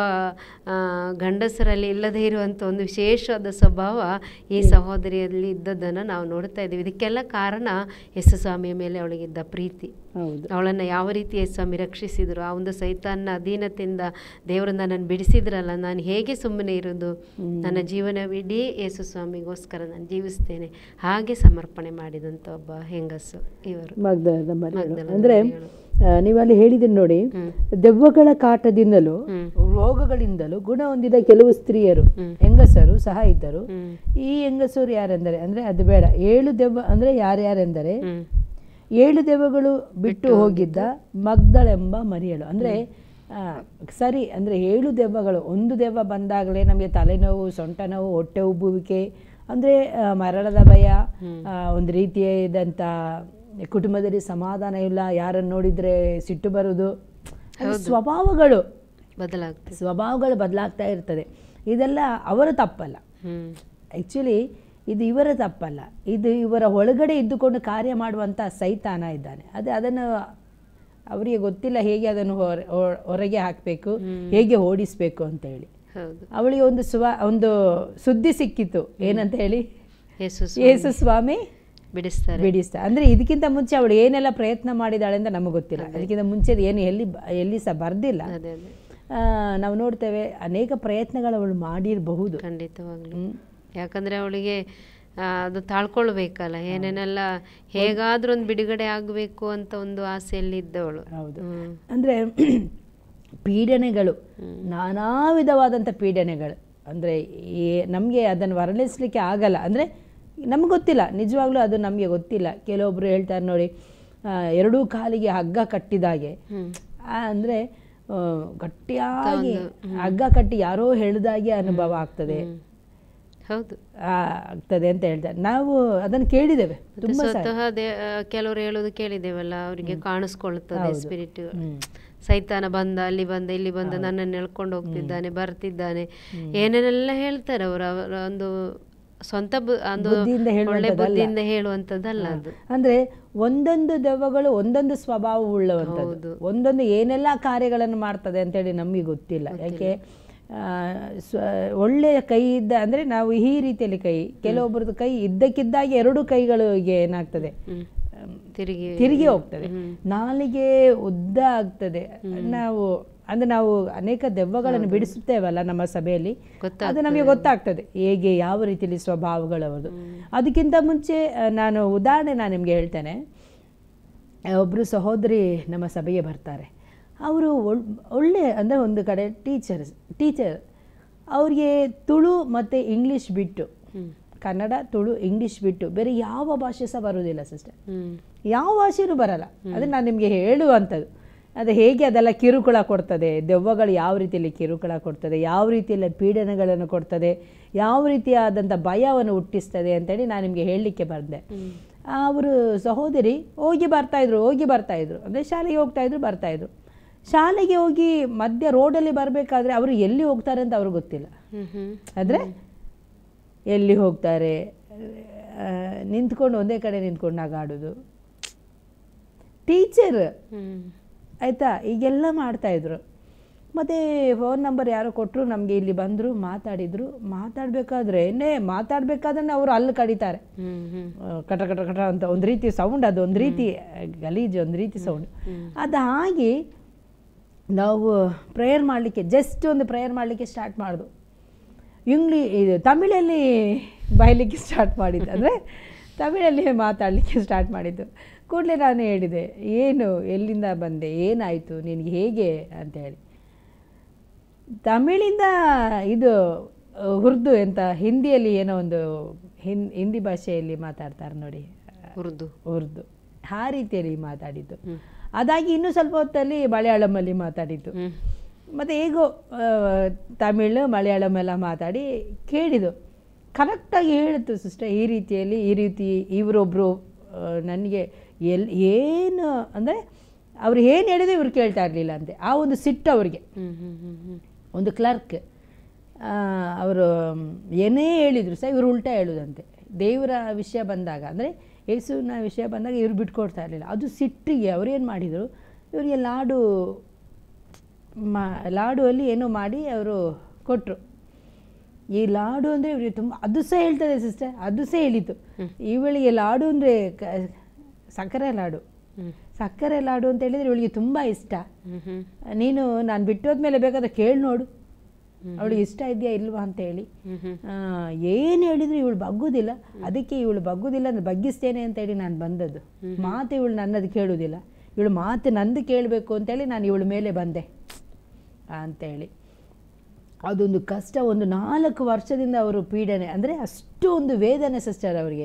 ಗಂಡಸರಲ್ಲಿ ಇಲ್ಲದೇ ಇರುವಂಥ ಒಂದು ವಿಶೇಷವಾದ ಸ್ವಭಾವ ಈ ಸಹೋದರಿಯಲ್ಲಿ ಇದ್ದದ್ದನ್ನು ನಾವು ನೋಡ್ತಾ ಇದ್ದೀವಿ. ಇದಕ್ಕೆಲ್ಲ ಕಾರಣ ಯೇಸು ಸ್ವಾಮಿಯ ಮೇಲೆ ಅವಳಿಗಿದ್ದ ಪ್ರೀತಿ. ಅವಳನ್ನು ಯಾವ ರೀತಿ ಯೇಸು ಸ್ವಾಮಿ ರಕ್ಷಿಸಿದ್ರು, ಆ ಒಂದು ಸೈತಾನ್ನ ಅಧೀನತೆಯಿಂದ ದೇವರು ನನ್ನನ್ನು ಬಿಡಿಸಿದ್ರಲ್ಲ, ನಾನು ಹೇಗೆ ಸುಮ್ಮನೆ ಇರೋದು, ನನ್ನ ಜೀವನವಿಡೀ ಯೇಸು ಸ್ವಾಮಿಗೋಸ್ಕರ ನಾನು ಜೀವಿಸ್ತೇನೆ, ಹಾಗೆ ಸಮರ್ಪಣೆ ಮಾಡಿದಂಥ ಒಬ್ಬ ಹೆಂಗಸು ಇವರು ಮಗ್ದಲದ ಮರಿಯಳು. ಅಂದ್ರೆ ನೀವಲ್ಲಿ ಹೇಳಿದ್ರೆ ನೋಡಿ, ದೆವ್ವಗಳ ಕಾಟದಿಂದಲೂ ರೋಗಗಳಿಂದಲೂ ಗುಣ ಹೊಂದಿದ ಕೆಲವು ಸ್ತ್ರೀಯರು ಹೆಂಗಸರು ಸಹ ಇದ್ದರು. ಈ ಹೆಂಗಸರು ಯಾರೆಂದರೆ, ಅಂದ್ರೆ ಅದು ಬೇಡ, ಏಳು ದೆವ್ವ ಅಂದ್ರೆ ಯಾರ್ಯಾರೆಂದರೆ ಏಳು ದೆವ್ವಗಳು ಬಿಟ್ಟು ಹೋಗಿದ್ದ ಮಗ್ದಳೆಂಬ ಮರಿಯಳು. ಅಂದ್ರೆ ಸರಿ, ಅಂದ್ರೆ ಏಳು ದೆವ್ವಗಳು, ಒಂದು ದೆವ್ವ ಬಂದಾಗಲೇ ನಮಗೆ ತಲೆನೋವು, ಸೊಂಟ ನೋವು, ಹೊಟ್ಟೆ ಉಬ್ಬುವಿಕೆ, ಅಂದ್ರೆ ಮರಣದ ಭಯ, ಒಂದು ರೀತಿಯಾದಂಥ ಕುಟುಂಬದಲ್ಲಿ ಸಮಾಧಾನ ಇಲ್ಲ, ಯಾರನ್ನು ನೋಡಿದ್ರೆ ಸಿಟ್ಟು ಬರುವುದು, ಸ್ವಭಾವಗಳು ಬದಲಾಗ್ತದೆ ಸ್ವಭಾವಗಳು ಬದಲಾಗ್ತಾ ಇರ್ತದೆ. ಇದೆಲ್ಲ ಅವರ ತಪ್ಪಲ್ಲ, ಆ್ಯಕ್ಚುಲಿ ಇದು ಇವರ ತಪ್ಪಲ್ಲ, ಇದು ಇವರ ಒಳಗಡೆ ಇದ್ದುಕೊಂಡು ಕಾರ್ಯ ಮಾಡುವಂಥ ಸೈತಾನ ಇದ್ದಾನೆ. ಅದೇ ಅದನ್ನು ಅವರಿಗೆ ಗೊತ್ತಿಲ್ಲ ಹೇಗೆ ಅದನ್ನು ಹೊರಗೆ ಹಾಕಬೇಕು, ಹೇಗೆ ಓಡಿಸಬೇಕು ಅಂತ ಹೇಳಿ. ಅವಳಿಗೆ ಒಂದು ಸ್ವ ಒಂದು ಸುದ್ದಿ ಸಿಕ್ಕಿತ್ತು, ಏನಂತ ಹೇಳಿ, ಯೇಸು ಸ್ವಾಮಿ ಬಿಡಿಸ್ತಾರೆ ಬಿಡಿಸ್ತಾರೆ ಅಂದ್ರೆ ಇದಕ್ಕಿಂತ ಮುಂಚೆ ಅವಳು ಏನೆಲ್ಲ ಪ್ರಯತ್ನ ಮಾಡಿದಾಳೆ ಅಂತ ನಮಗೆ ಗೊತ್ತಿಲ್ಲ. ಅದಕ್ಕಿಂತ ಮುಂಚೆ ಏನು ಎಲ್ಲಿ ಎಲ್ಲಿ ಸಹ ಬರ್ದಿಲ್ಲ. ನಾವು ನೋಡ್ತೇವೆ ಅನೇಕ ಪ್ರಯತ್ನಗಳು ಅವಳು ಮಾಡಿರಬಹುದು ಖಂಡಿತವಾಗ್ಲೂ. ಯಾಕಂದ್ರೆ ಅವಳಿಗೆ ಅದು ತಾಳ್ಕೊಳ್ಬೇಕಲ್ಲ, ಏನೇನೆಲ್ಲ ಹೇಗಾದ್ರೂ ಒಂದು ಬಿಡುಗಡೆ ಆಗಬೇಕು ಅಂತ ಒಂದು ಆಸೆಯಲ್ಲಿ ಇದ್ದವಳು. ಹೌದು, ಅಂದ್ರೆ ಪೀಡನೆಗಳು, ನಾನಾ ವಿಧವಾದಂಥ ಪೀಡನೆಗಳು, ಅಂದ್ರೆ ನಮಗೆ ಅದನ್ನು ವರ್ಣಿಸ್ಲಿಕ್ಕೆ ಆಗಲ್ಲ. ಅಂದ್ರೆ ನಮ್ಗೆ ಗೊತ್ತಿಲ್ಲ, ನಿಜವಾಗ್ಲೂ ಅದು ನಮಗೆ ಗೊತ್ತಿಲ್ಲ. ಕೆಲವೊಬ್ರು ಹೇಳ್ತಾರೆ ನೋಡಿ, ಎರಡೂ ಕಾಲಿಗೆ ಹಗ್ಗ ಕಟ್ಟಿದಾಗೆ, ಅಂದರೆ ಗಟ್ಟಿಯಾಗಿ ಹಗ್ಗ ಕಟ್ಟಿ ಯಾರೋ ಹೇಳಿದಾಗೆ ಅನುಭವ ಆಗ್ತದೆ ಹೌದು ಆಗ್ತದೆ ಅಂತ ಹೇಳ್ತಾರೆ. ನಾವು ಅದನ್ನು ಕೇಳಿದ್ದೇವೆ ತುಂಬಾ. ಸ್ವತಃ ಕೆಲವರು ಹೇಳೋದು ಕೇಳಿದ್ದೇವಲ್ಲ, ಅವರಿಗೆ ಕಾಣಿಸ್ಕೊಳ್ತದೆ ಸ್ಪಿರಿಟ್, ಸೈತಾನ ಬಂದ, ಅಲ್ಲಿ ಬಂದ, ಇಲ್ಲಿ ಬಂದ, ನನ್ನನ್ನು ಎಳ್ಕೊಂಡು ಹೋಗ್ತಿದ್ದಾನೆ, ಬರ್ತಿದ್ದಾನೆ, ಏನೇನೆಲ್ಲ ಹೇಳ್ತಾರೆ ಅವರು. ಅವರ ಒಂದು ಸ್ವಂತ ಒಳ್ಳೆ ಬುದ್ಧಿಯಿಂದ ಹೇಳುವಂಥದ್ದಲ್ಲ ಅದು. ಅಂದ್ರೆ ಒಂದೊಂದು ದೆವ್ವಗಳು ಒಂದೊಂದು ಸ್ವಭಾವ ಉಳ್ಳವಂಥದ್ದು, ಒಂದೊಂದು ಏನೆಲ್ಲ ಕಾರ್ಯಗಳನ್ನು ಮಾಡ್ತದೆ ಅಂತೇಳಿ ನಮಗೆ ಗೊತ್ತಿಲ್ಲ. ಯಾಕೆ ಒಳ್ಳೆಯ ಕೈ ಇದ್ದ ಅಂದರೆ ನಾವು ಈ ರೀತಿಯಲ್ಲಿ ಕೈ, ಕೆಲವೊಬ್ಬರದ್ದು ಕೈ ಇದ್ದಕ್ಕಿದ್ದಾಗೆ ಎರಡು ಕೈಗಳಿಗೆ ಏನಾಗ್ತದೆ, ತಿರುಗಿ ತಿರುಗಿ ಹೋಗ್ತದೆ, ನಾಲಿಗೆ ಉದ್ದ ಆಗ್ತದೆ. ನಾವು ಅಂದರೆ ನಾವು ಅನೇಕ ದೆವ್ವಗಳನ್ನು ಬಿಡಿಸುತ್ತೇವಲ್ಲ ನಮ್ಮ ಸಭೆಯಲ್ಲಿ, ಅದು ನಮಗೆ ಗೊತ್ತಾಗ್ತದೆ ಹೇಗೆ ಯಾವ ರೀತಿಯಲ್ಲಿ ಸ್ವಭಾವಗಳವರು. ಅದಕ್ಕಿಂತ ಮುಂಚೆ ನಾನು ಉದಾಹರಣೆ ನಾನು ನಿಮಗೆ ಹೇಳ್ತೇನೆ. ಒಬ್ಬರು ಸಹೋದರಿ ನಮ್ಮ ಸಭೆಗೆ ಬರ್ತಾರೆ. ಅವರು ಒಳ್ಳೆ ಅಂದರೆ ಒಂದು ಕಡೆ ಟೀಚರ್ಸ್ ಟೀಚರ್ ಅವ್ರಿಗೆ ತುಳು ಮತ್ತು ಇಂಗ್ಲೀಷ್ ಬಿಟ್ಟು, ಕನ್ನಡ ತುಳು ಇಂಗ್ಲೀಷ್ ಬಿಟ್ಟು ಬೇರೆ ಯಾವ ಭಾಷೆ ಸಹ ಬರೋದಿಲ್ಲ ಸಿಸ್ಟರ್, ಯಾವ ಭಾಷೆನೂ ಬರಲ್ಲ. ಅದು ನಾನು ನಿಮಗೆ ಹೇಳುವಂಥದ್ದು. ಅದು ಹೇಗೆ ಅದೆಲ್ಲ ಕಿರುಕುಳ ಕೊಡ್ತದೆ, ದೆವ್ವಗಳು ಯಾವ ರೀತಿಯಲ್ಲಿ ಕಿರುಕುಳ ಕೊಡ್ತದೆ, ಯಾವ ರೀತಿಯಲ್ಲಿ ಪೀಡನೆಗಳನ್ನು ಕೊಡ್ತದೆ, ಯಾವ ರೀತಿಯಾದಂಥ ಭಯವನ್ನು ಹುಟ್ಟಿಸ್ತದೆ ಅಂತೇಳಿ ನಾನು ನಿಮಗೆ ಹೇಳಲಿಕ್ಕೆ ಬಂದೆ. ಅವರು ಸಹೋದರಿ ಹೋಗಿ ಬರ್ತಾಯಿದ್ರು ಹೋಗಿ ಬರ್ತಾಯಿದ್ರು ಅಂದರೆ ಶಾಲೆಗೆ ಹೋಗ್ತಾಯಿದ್ರು ಬರ್ತಾಯಿದ್ರು. ಶಾಲೆಗೆ ಹೋಗಿ ಮಧ್ಯ ರೋಡಲ್ಲಿ ಬರಬೇಕಾದ್ರೆ ಅವರು ಎಲ್ಲಿ ಹೋಗ್ತಾರೆ ಅಂತ ಅವ್ರಿಗೆ ಗೊತ್ತಿಲ್ಲ. ಆದರೆ ಎಲ್ಲಿ ಹೋಗ್ತಾರೆ, ನಿಂತ್ಕೊಂಡು ಒಂದೇ ಕಡೆ ನಿಂತ್ಕೊಂಡು ನಗಾಡೋದು, ಟೀಚರ್ ಆಯಿತಾ, ಈಗೆಲ್ಲ ಮಾಡ್ತಾಯಿದ್ರು. ಮತ್ತು ಫೋನ್ ನಂಬರ್ ಯಾರೋ ಕೊಟ್ಟರು, ನಮಗೆ ಇಲ್ಲಿ ಬಂದರು, ಮಾತಾಡಿದರು. ಮಾತಾಡಬೇಕಾದ್ರೆ ಮಾತಾಡಬೇಕಾದ್ರೆ ಅವರು ಅಲ್ಲಿ ಕಡಿತಾರೆ, ಕಟ ಕಟ ಕಟ ಅಂತ ಒಂದು ರೀತಿ ಸೌಂಡ್, ಅದು ಒಂದು ರೀತಿ ಗಲೀಜು, ಒಂದು ರೀತಿ ಸೌಂಡ್. ಅದು ಹಾಗೆ ನಾವು ಪ್ರೇಯರ್ ಮಾಡಲಿಕ್ಕೆ, ಜಸ್ಟ್ ಒಂದು ಪ್ರೇಯರ್ ಮಾಡಲಿಕ್ಕೆ ಸ್ಟಾರ್ಟ್ ಮಾಡೋದು. ಇಂಗ್ಲೀ ಇದು ತಮಿಳಲ್ಲಿ ಬಯಲಿಕ್ಕೆ ಸ್ಟಾರ್ಟ್ ಮಾಡಿದ್ದು, ಅಂದರೆ ತಮಿಳಲ್ಲಿ ಮಾತಾಡಲಿಕ್ಕೆ ಸ್ಟಾರ್ಟ್ ಮಾಡಿದ್ದು. ಕೂಡಲೇ ನಾನು ಹೇಳಿದೆ, ಏನು, ಎಲ್ಲಿಂದ ಬಂದೆ, ಏನಾಯಿತು ನಿನಗೆ, ಹೇಗೆ ಅಂತೇಳಿ. ತಮಿಳಿಂದ ಇದು ಉರ್ದು ಎಂತ ಹಿಂದಿಯಲ್ಲಿ ಏನೋ ಒಂದು ಹಿನ್ ಹಿಂದಿ ಭಾಷೆಯಲ್ಲಿ ಮಾತಾಡ್ತಾರೆ ನೋಡಿ, ಉರ್ದು ಉರ್ದು ಆ ರೀತಿಯಲ್ಲಿ ಮಾತಾಡಿದ್ದು. ಅದಾಗಿ ಇನ್ನೂ ಸ್ವಲ್ಪ ಹೊತ್ತಲ್ಲಿ ಮಲಯಾಳಮಲ್ಲಿ ಮಾತಾಡಿದ್ದು. ಮತ್ತು ಹೇಗೋ ತಮಿಳು ಮಲಯಾಳಂ ಎಲ್ಲ ಮಾತಾಡಿ ಕೇಳಿದ್ದು. ಕರೆಕ್ಟಾಗಿ ಹೇಳಿತು ಸಿಸ್ಟರ್, ಈ ರೀತಿಯಲ್ಲಿ ಈ ರೀತಿ ಇವರೊಬ್ಬರು ನನಗೆ ಎಲ್ ಏನು ಅಂದರೆ ಅವ್ರು ಏನು ಹೇಳಿದ್ರು ಇವ್ರು ಕೇಳ್ತಾ ಇರಲಿಲ್ಲ ಅಂತೆ. ಆ ಒಂದು ಸಿಟ್ಟು ಅವ್ರಿಗೆ. ಒಂದು ಕ್ಲರ್ಕ್ ಅವರು ಏನೇ ಹೇಳಿದರು ಸಹ ಇವರು ಉಲ್ಟಾ ಹೇಳೋದಂತೆ. ದೇವರ ವಿಷಯ ಬಂದಾಗ, ಅಂದರೆ ಯೇಸುವಿನ ವಿಷಯ ಬಂದಾಗ ಇವ್ರು ಬಿಟ್ಕೊಡ್ತಾ ಇರಲಿಲ್ಲ. ಅದು ಸಿಟ್ಟಿಗೆ ಅವ್ರೇನು ಮಾಡಿದರು, ಇವರಿಗೆ ಲಾಡು ಮಾ ಲಾಡುವಲ್ಲಿ ಏನೋ ಮಾಡಿ ಅವರು ಕೊಟ್ಟರು. ಈ ಲಾಡು ಅಂದರೆ ಇವ್ರಿಗೆ ತುಂಬ, ಅದು ಸಹ ಹೇಳ್ತದೆ ಸಿಸ್ಟರ್, ಅದು ಸಹ ಹೇಳಿತು. ಇವಳಿಗೆ ಲಾಡು ಅಂದರೆ ಕ ಸಕ್ಕರೆ ಲಾಡು, ಸಕ್ಕರೆ ಲಾಡು ಅಂತ ಹೇಳಿದರೆ ಇವಳಿಗೆ ತುಂಬ ಇಷ್ಟ. ನೀನು ನಾನು ಬಿಟ್ಟೋದ್ಮೇಲೆ ಬೇಕಾದ್ರೆ ಕೇಳಿ ನೋಡು ಅವಳಿಗೆ ಇಷ್ಟ ಇದೆಯಾ ಇಲ್ವಾ ಅಂತೇಳಿ. ಏನು ಹೇಳಿದ್ರು ಇವಳು ಬಗ್ಗುದಿಲ್ಲ, ಅದಕ್ಕೆ ಇವಳು ಬಗ್ಗುದಿಲ್ಲ ಅಂದರೆ ಬಗ್ಗಿಸ್ತೇನೆ ಅಂತೇಳಿ ನಾನು ಬಂದದ್ದು. ಮಾತು ಇವಳು ನನ್ನದು ಕೇಳುವುದಿಲ್ಲ, ಇವಳು ಮಾತು ನಂದು ಕೇಳಬೇಕು ಅಂತೇಳಿ ನಾನು ಇವಳ ಮೇಲೆ ಬಂದೆ ಅಂತೇಳಿ. ಅದೊಂದು ಕಷ್ಟ. ಒಂದು ನಾಲ್ಕು ವರ್ಷದಿಂದ ಅವರು ಪೀಡನೆ, ಅಂದರೆ ಅಷ್ಟು ಒಂದು ವೇದನೆ ಸಿಸ್ಟರ್ ಅವರಿಗೆ.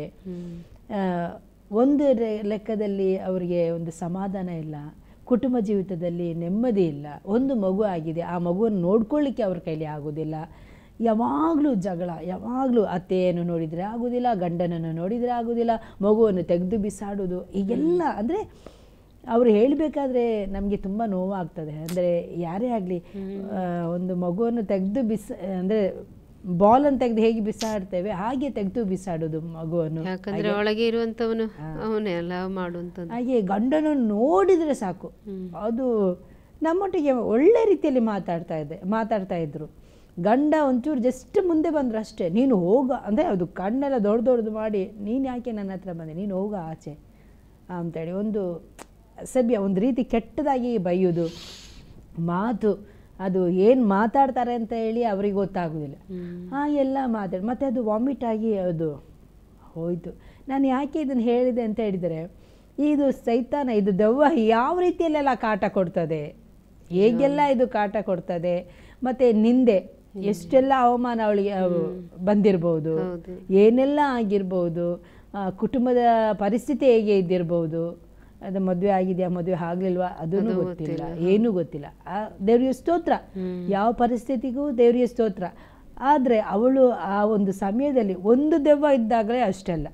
ಒಂದು ಲೆಕ್ಕದಲ್ಲಿ ಅವರಿಗೆ ಒಂದು ಸಮಾಧಾನ ಇಲ್ಲ, ಕುಟುಂಬ ಜೀವಿತದಲ್ಲಿ ನೆಮ್ಮದಿ ಇಲ್ಲ. ಒಂದು ಮಗು ಆಗಿದೆ, ಆ ಮಗುವನ್ನು ನೋಡ್ಕೊಳ್ಳಿಕ್ಕೆ ಅವ್ರ ಕೈಲಿ ಆಗೋದಿಲ್ಲ. ಯಾವಾಗಲೂ ಜಗಳ, ಯಾವಾಗಲೂ ಅತ್ತೆಯನ್ನು ನೋಡಿದರೆ ಆಗೋದಿಲ್ಲ, ಗಂಡನನ್ನು ನೋಡಿದರೆ ಆಗೋದಿಲ್ಲ, ಮಗುವನ್ನು ತೆಗೆದು ಬಿಸಾಡೋದು, ಈಗೆಲ್ಲ. ಅಂದರೆ ಅವರು ಹೇಳಬೇಕಾದ್ರೆ ನಮಗೆ ತುಂಬ ನೋವಾಗ್ತದೆ. ಅಂದರೆ ಯಾರೇ ಆಗಲಿ ಒಂದು ಮಗುವನ್ನು ತೆಗೆದು ಬಿಸ, ಅಂದರೆ ಬಾಲನ್ನು ತೆಗೆದು ಹೇಗೆ ಬಿಸಾಡ್ತೇವೆ ಹಾಗೆ ತೆಗೆದು ಬಿಸಾಡೋದು ಮಗುವನ್ನು. ಯಾಕಂದ್ರೆ ಒಳಗೆ ಇರುವಂತವನು ಅವನೇ ಅಲ್ಲ ಮಾಡುವಂಥದ್ದು. ಹಾಗೆ ಗಂಡನನ್ನು ನೋಡಿದರೆ ಸಾಕು, ಅದು ನಮ್ಮೊಟ್ಟಿಗೆ ಒಳ್ಳೆ ರೀತಿಯಲ್ಲಿ ಮಾತಾಡ್ತಾ ಇದೆ ಮಾತಾಡ್ತಾ ಇದ್ರು. ಗಂಡ ಒಂಚೂರು ಜಸ್ಟ್ ಮುಂದೆ ಬಂದ್ರು ಅಷ್ಟೇ, ನೀನು ಹೋಗ ಅಂದರೆ ಅದು ಕಣ್ಣೆಲ್ಲ ದೊಡ್ಡ ದೊಡ್ಡದು ಮಾಡಿ, ನೀನು ಯಾಕೆ ನನ್ನ ಹತ್ರ ಬಂದೆ, ನೀನು ಹೋಗ ಆಚೆ ಅಂತೇಳಿ ಒಂದು ಸಭ್ಯ, ಒಂದು ರೀತಿ ಕೆಟ್ಟದಾಗಿ ಬೈಯೋದು ಮಾತು. ಅದು ಏನು ಮಾತಾಡ್ತಾರೆ ಅಂತ ಹೇಳಿ ಅವ್ರಿಗೆ ಗೊತ್ತಾಗೋದಿಲ್ಲ. ಹಾಗೆಲ್ಲ ಮಾತಾಡಿ ಮತ್ತು ಅದು ವಾಮಿಟ್ ಆಗಿ ಅದು ಹೋಯಿತು. ನಾನು ಯಾಕೆ ಇದನ್ನು ಹೇಳಿದೆ ಅಂತ ಹೇಳಿದರೆ, ಇದು ಸೈತಾನ, ಇದು ದೆವ್ವ ಯಾವ ರೀತಿಯಲ್ಲೆಲ್ಲ ಕಾಟ ಕೊಡ್ತದೆ, ಹೇಗೆಲ್ಲ ಇದು ಕಾಟ ಕೊಡ್ತದೆ. ಮತ್ತು ನಿಂದೆ ಎಷ್ಟೆಲ್ಲ ಅವಮಾನ ಅವಳಿಗೆ ಬಂದಿರ್ಬೋದು, ಏನೆಲ್ಲ ಆಗಿರ್ಬೋದು, ಕುಟುಂಬದ ಪರಿಸ್ಥಿತಿ ಹೇಗೆ ಇದ್ದಿರ್ಬೋದು, ಅದು ಮದುವೆ ಆಗಿದೆಯಾ ಮದುವೆ ಆಗಲಿಲ್ವಾ ಅದನ್ನು ಗೊತ್ತಿಲ್ಲ, ಏನೂ ಗೊತ್ತಿಲ್ಲ. ಆ ದೇವ್ರಿಗೆ ಸ್ತೋತ್ರ, ಯಾವ ಪರಿಸ್ಥಿತಿಗೂ ದೇವ್ರಿಗೆ ಸ್ತೋತ್ರ. ಆದರೆ ಅವಳು ಆ ಒಂದು ಸಮಯದಲ್ಲಿ ಒಂದು ದೆವ್ವ ಇದ್ದಾಗಲೇ ಅಷ್ಟೆಲ್ಲ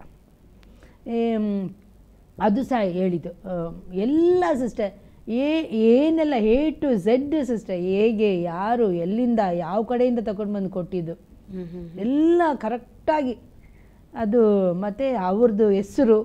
ಅದು ಸಹ ಹೇಳಿತು ಎಲ್ಲ ಸಿಸ್ಟರ್. ಏ ಏನೆಲ್ಲ ಎ ಟು ಝೆಡ್ ಸಿಸ್ಟರ್, ಹೇಗೆ ಯಾರು ಎಲ್ಲಿಂದ ಯಾವ ಕಡೆಯಿಂದ ತಗೊಂಡು ಬಂದು ಕೊಟ್ಟಿದ್ದು ಎಲ್ಲ ಕರೆಕ್ಟಾಗಿ ಅದು. ಮತ್ತು ಅವ್ರದ್ದು ಹೆಸರು,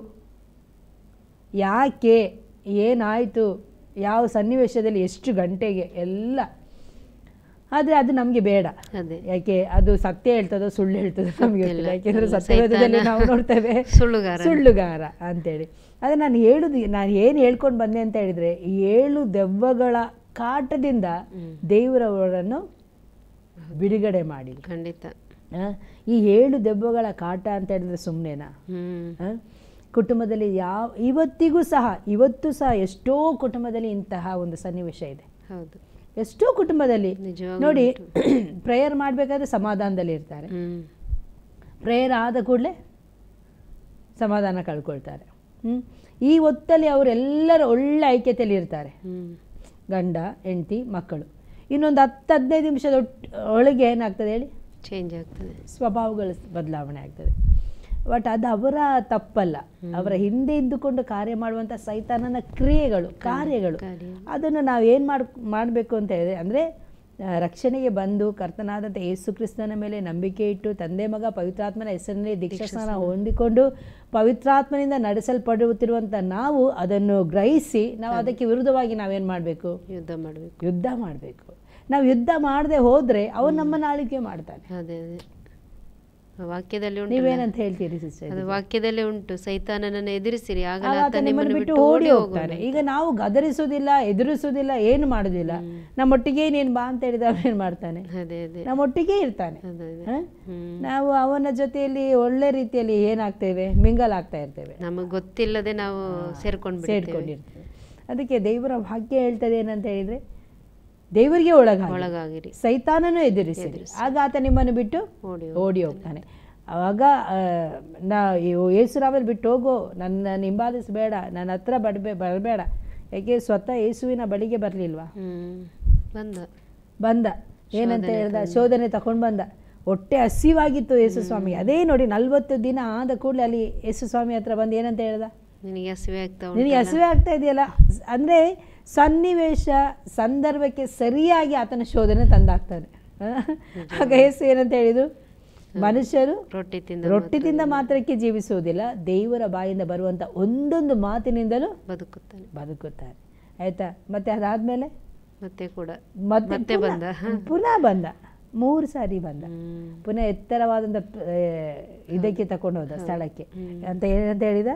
ಯಾಕೆ, ಏನಾಯಿತು, ಯಾವ ಸನ್ನಿವೇಶದಲ್ಲಿ, ಎಷ್ಟು ಗಂಟೆಗೆ ಎಲ್ಲ. ಆದರೆ ಅದು ನಮಗೆ ಬೇಡ. ಯಾಕೆ ಅದು ಸತ್ಯ ಹೇಳ್ತದೋ ಸುಳ್ಳು ಹೇಳ್ತದೋ ನಮಗೆ ಗೊತ್ತಿಲ್ಲ. ಯಾಕೆಂದರೆ ಸತ್ಯವೇದದಲ್ಲಿ ನಾವು ನೋಡ್ತೇವೆ ಸುಳ್ಳುಗಾರ ಸುಳ್ಳುಗಾರ ಅಂತೇಳಿ. ಆದರೆ ನಾನು ಹೇಳುದು, ನಾನು ಏನು ಹೇಳ್ಕೊಂಡು ಬಂದೆ ಅಂತ ಹೇಳಿದರೆ, ಈ ಏಳು ದೆವ್ವಗಳ ಕಾಟದಿಂದ ದೇವರವರನ್ನು ಬಿಡುಗಡೆ ಮಾಡಿ. ಖಂಡಿತ. ಈ ಏಳು ದೆವ್ವಗಳ ಕಾಟ ಅಂತ ಹೇಳಿದ್ರೆ ಸುಮ್ಮನೆನಾ? ಕುಟುಂಬದಲ್ಲಿ ಯಾವ ಇವತ್ತಿಗೂ ಸಹ ಇವತ್ತು ಸಹ ಎಷ್ಟೋ ಕುಟುಂಬದಲ್ಲಿ ಇಂತಹ ಒಂದು ಸನ್ನಿವೇಶ ಇದೆ. ಹೌದು, ಎಷ್ಟೋ ಕುಟುಂಬದಲ್ಲಿ ನೋಡಿ, ಪ್ರೇಯರ್ ಮಾಡಬೇಕಾದ್ರೆ ಸಮಾಧಾನದಲ್ಲಿ ಇರ್ತಾರೆ, ಪ್ರೇಯರ್ ಆದ ಕೂಡಲೇ ಸಮಾಧಾನ ಕಳ್ಕೊಳ್ತಾರೆ. ಹ್ಞೂ ಈ ಹೊತ್ತಲ್ಲಿ ಅವರೆಲ್ಲರೂ ಒಳ್ಳೆ ಐಕ್ಯತೆಯಲ್ಲಿ ಇರ್ತಾರೆ, ಗಂಡ ಹೆಂಡತಿ ಮಕ್ಕಳು. ಇನ್ನೊಂದು ಹತ್ತು ಹದಿನೈದು ನಿಮಿಷದ ಒಳಗೆ ಏನಾಗ್ತದೆ ಹೇಳಿ, ಚೇಂಜ್ ಆಗ್ತದೆ, ಸ್ವಭಾವಗಳು ಬದಲಾವಣೆ ಆಗ್ತದೆ. ಬಟ್ ಅದು ಅವರ ತಪ್ಪಲ್ಲ, ಅವರ ಹಿಂದೆ ಇದ್ದುಕೊಂಡು ಕಾರ್ಯ ಮಾಡುವಂಥ ಸೈತಾನನ ಕ್ರಿಯೆಗಳು, ಕಾರ್ಯಗಳು. ಅದನ್ನು ನಾವು ಏನು ಮಾಡಿ ಮಾಡಬೇಕು ಅಂತ ಹೇಳಿದ್ರೆ, ಅಂದರೆ ರಕ್ಷಣೆಗೆ ಬಂದು ಕರ್ತನಾದಂಥ ಯೇಸು ಕ್ರಿಸ್ತನ ಮೇಲೆ ನಂಬಿಕೆ ಇಟ್ಟು ತಂದೆ ಮಗ ಪವಿತ್ರಾತ್ಮನ ಹೆಸರಿನಲ್ಲಿ ದೀಕ್ಷಾಸ್ನಾನ ಹೊಂದಿಕೊಂಡು ಪವಿತ್ರಾತ್ಮನಿಂದ ನಡೆಸಲ್ಪಡುತ್ತಿರುವಂಥ ನಾವು ಅದನ್ನು ಗ್ರಹಿಸಿ ನಾವು ಅದಕ್ಕೆ ವಿರುದ್ಧವಾಗಿ ನಾವೇನು ಮಾಡಬೇಕು? ಯುದ್ಧ ಮಾಡಬೇಕು. ಯುದ್ಧ ಮಾಡಬೇಕು. ನಾವು ಯುದ್ಧ ಮಾಡದೆ ಹೋದರೆ ಅವನು ನಮ್ಮನ್ನು ಆಳ್ವಿಕೆ ಮಾಡ್ತಾನೆ. ಅದೇ ಅದೇ ವಾಕ್ಯದಲ್ಲಿ ಉಂಟು. ನೀವೇನಂತ ಹೇಳ್ತೀರಿ ಸಿಸ್ಟರ್? ಅದು ವಾಕ್ಯದಲ್ಲೇ ಉಂಟು, ಸೈತಾನನನ್ನು ಎದುರಿಸಿರಿ ಆಗ ಆಗ ಆತ ನಿಮ್ಮನ್ನು ಬಿಟ್ಟು ಓಡಿ ಹೋಗ್ತಾನೆ. ಈಗ ನಾವು ಗದರಿಸೋದಿಲ್ಲ, ಎದುರಿಸೋದಿಲ್ಲ, ಏನು ಮಾಡೋದಿಲ್ಲ. ನಮ್ಮೊಟ್ಟಿಗೆ ನೀನು ಬಾ ಅಂತ ಹೇಳಿದ ಅವನೇನು ಮಾಡ್ತಾನೆ? ಅದೇ ಅದೇ ನಮ್ಮೊಟ್ಟಿಗೆ ಇರ್ತಾನೆ. ಅದೇ ಅದೇ ಹ? ನಾವು ಅವನ ಜೊತೆಯಲ್ಲಿ ಒಳ್ಳೆ ರೀತಿಯಲ್ಲಿ ಏನಾಗ್ತೇವೆ, ಮಿಂಗಲ್ ಆಗ್ತಾ ಇರ್ತೇವೆ, ನಮಗೆ ಗೊತ್ತಿಲ್ಲದೆ ನಾವು ಸೇರ್ಕೊಂಡು ಸೇರ್ಕೊಂಡಿರ್ತೇವೆ. ಅದಕ್ಕೆ ದೇವರ ಭಾಗ್ಯ ಹೇಳ್ತದೆ ಏನಂತ ಹೇಳಿದ್ರೆ, ದೇವರಿಗೆ ಒಳಗಾಗಿ ಒಳಗಾಗಿರಿ, ಸೈತಾನನು ಎದುರಿಸಿರಿ, ಆಗ ಆತ ನಿಮ್ಮನ್ನು ಬಿಟ್ಟು ಓಡಿ ಓಡಿ ಹೋಗ್ತಾನೆ. ಆವಾಗ ನಾ ಯೇಸುರಾಮಲ್ಲಿ ಬಿಟ್ಟು ಹೋಗೋ, ನನ್ನ ಹಿಂಬಾಲಿಸಬೇಡ, ನನ್ನ ಹತ್ರ ಬಡಬೇ ಬರಬೇಡ. ಯಾಕೆ ಸ್ವತಃ ಯೇಸುವಿನ ಬಳಿಗೆ ಬರಲಿಲ್ವಾ? ಬಂದ ಬಂದ ಏನಂತ ಹೇಳ್ದ? ಶೋಧನೆ ತಗೊಂಡು ಬಂದ. ಹೊಟ್ಟೆ ಹಸಿವಾಗಿತ್ತು ಯೇಸು ಸ್ವಾಮಿ. ಅದೇ ನೋಡಿ, ನಲ್ವತ್ತು ದಿನ ಆದ ಕೂಡಲೇ ಅಲ್ಲಿ ಯೇಸು ಸ್ವಾಮಿ ಹತ್ರ ಬಂದು ಏನಂತ ಹೇಳ್ದ? ನಿನಗೆ ಹಸಿವೆ ಆಗ್ತಾ ನಿನಗೆ ಹಸಿವೆ ಆಗ್ತಾ ಇದೆಯಲ್ಲ. ಅಂದರೆ ಸನ್ನಿವೇಶ ಸಂದರ್ಭಕ್ಕೆ ಸರಿಯಾಗಿ ಆತನ ಶೋಧನೆ ತಂದಾಗ್ತಾನೆ. ಆಗ ಯೇಸು ಏನಂತ ಹೇಳಿದ್ರು? ಮನುಷ್ಯರು ರೊಟ್ಟಿ ತಿಂದ ರೊಟ್ಟಿ ತಿಂದ ಮಾತ್ರಕ್ಕೆ ಜೀವಿಸುವುದಿಲ್ಲ, ದೇವರ ಬಾಯಿಂದ ಬರುವಂಥ ಒಂದೊಂದು ಮಾತಿನಿಂದಲೂ ಬದುಕುತ್ತಾನೆ ಬದುಕುತ್ತಾರೆ. ಆಯ್ತಾ? ಮತ್ತೆ ಅದಾದ್ಮೇಲೆ ಮತ್ತೆ ಕೂಡ ಮತ್ತೆ ಬಂದ, ಪುನಃ ಬಂದ, ಮೂರು ಸಾರಿ ಬಂದ. ಪುನಃ ಎತ್ತರವಾದಂಥ ಇದಕ್ಕೆ ತಕೊಂಡು ಹೋದ, ಸ್ಥಳಕ್ಕೆ. ಅಂತ ಏನಂತ ಹೇಳಿದ?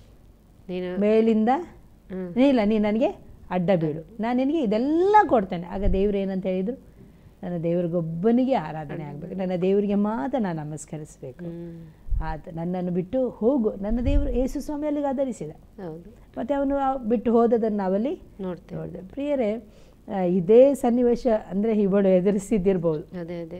ಮೇಲಿಂದ ಇಲ್ಲ, ನೀನು ನನಗೆ ಅಡ್ಡ ಬೀಳು, ನಾನು ನಿನಗೆ ಇದೆಲ್ಲ ಕೊಡ್ತೇನೆ. ಆಗ ದೇವರು ಏನಂತ ಹೇಳಿದರು? ನನ್ನ ದೇವ್ರಿಗೊಬ್ಬನಿಗೆ ಆರಾಧನೆ ಆಗಬೇಕು, ನನ್ನ ದೇವರಿಗೆ ಮಾತ್ರ ನಾನು ನಮಸ್ಕರಿಸಬೇಕು. ಆತ ನನ್ನನ್ನು ಬಿಟ್ಟು ಹೋಗು. ನನ್ನ ದೇವರು ಯೇಸು ಸ್ವಾಮಿ ಅಲ್ಲಿಗೆ ಆಧರಿಸಿದ. ಮತ್ತು ಅವನು ಬಿಟ್ಟು ಹೋದದನ್ನು ನಾವಲ್ಲಿ ನೋಡ್ತೇವೆ. ಪ್ರಿಯರೇ, ಇದೇ ಸನ್ನಿವೇಶ ಅಂದರೆ ಇವಳು ಎದುರಿಸಿದ್ದಿರ್ಬೋದು. ಅದೇ ಅದೇ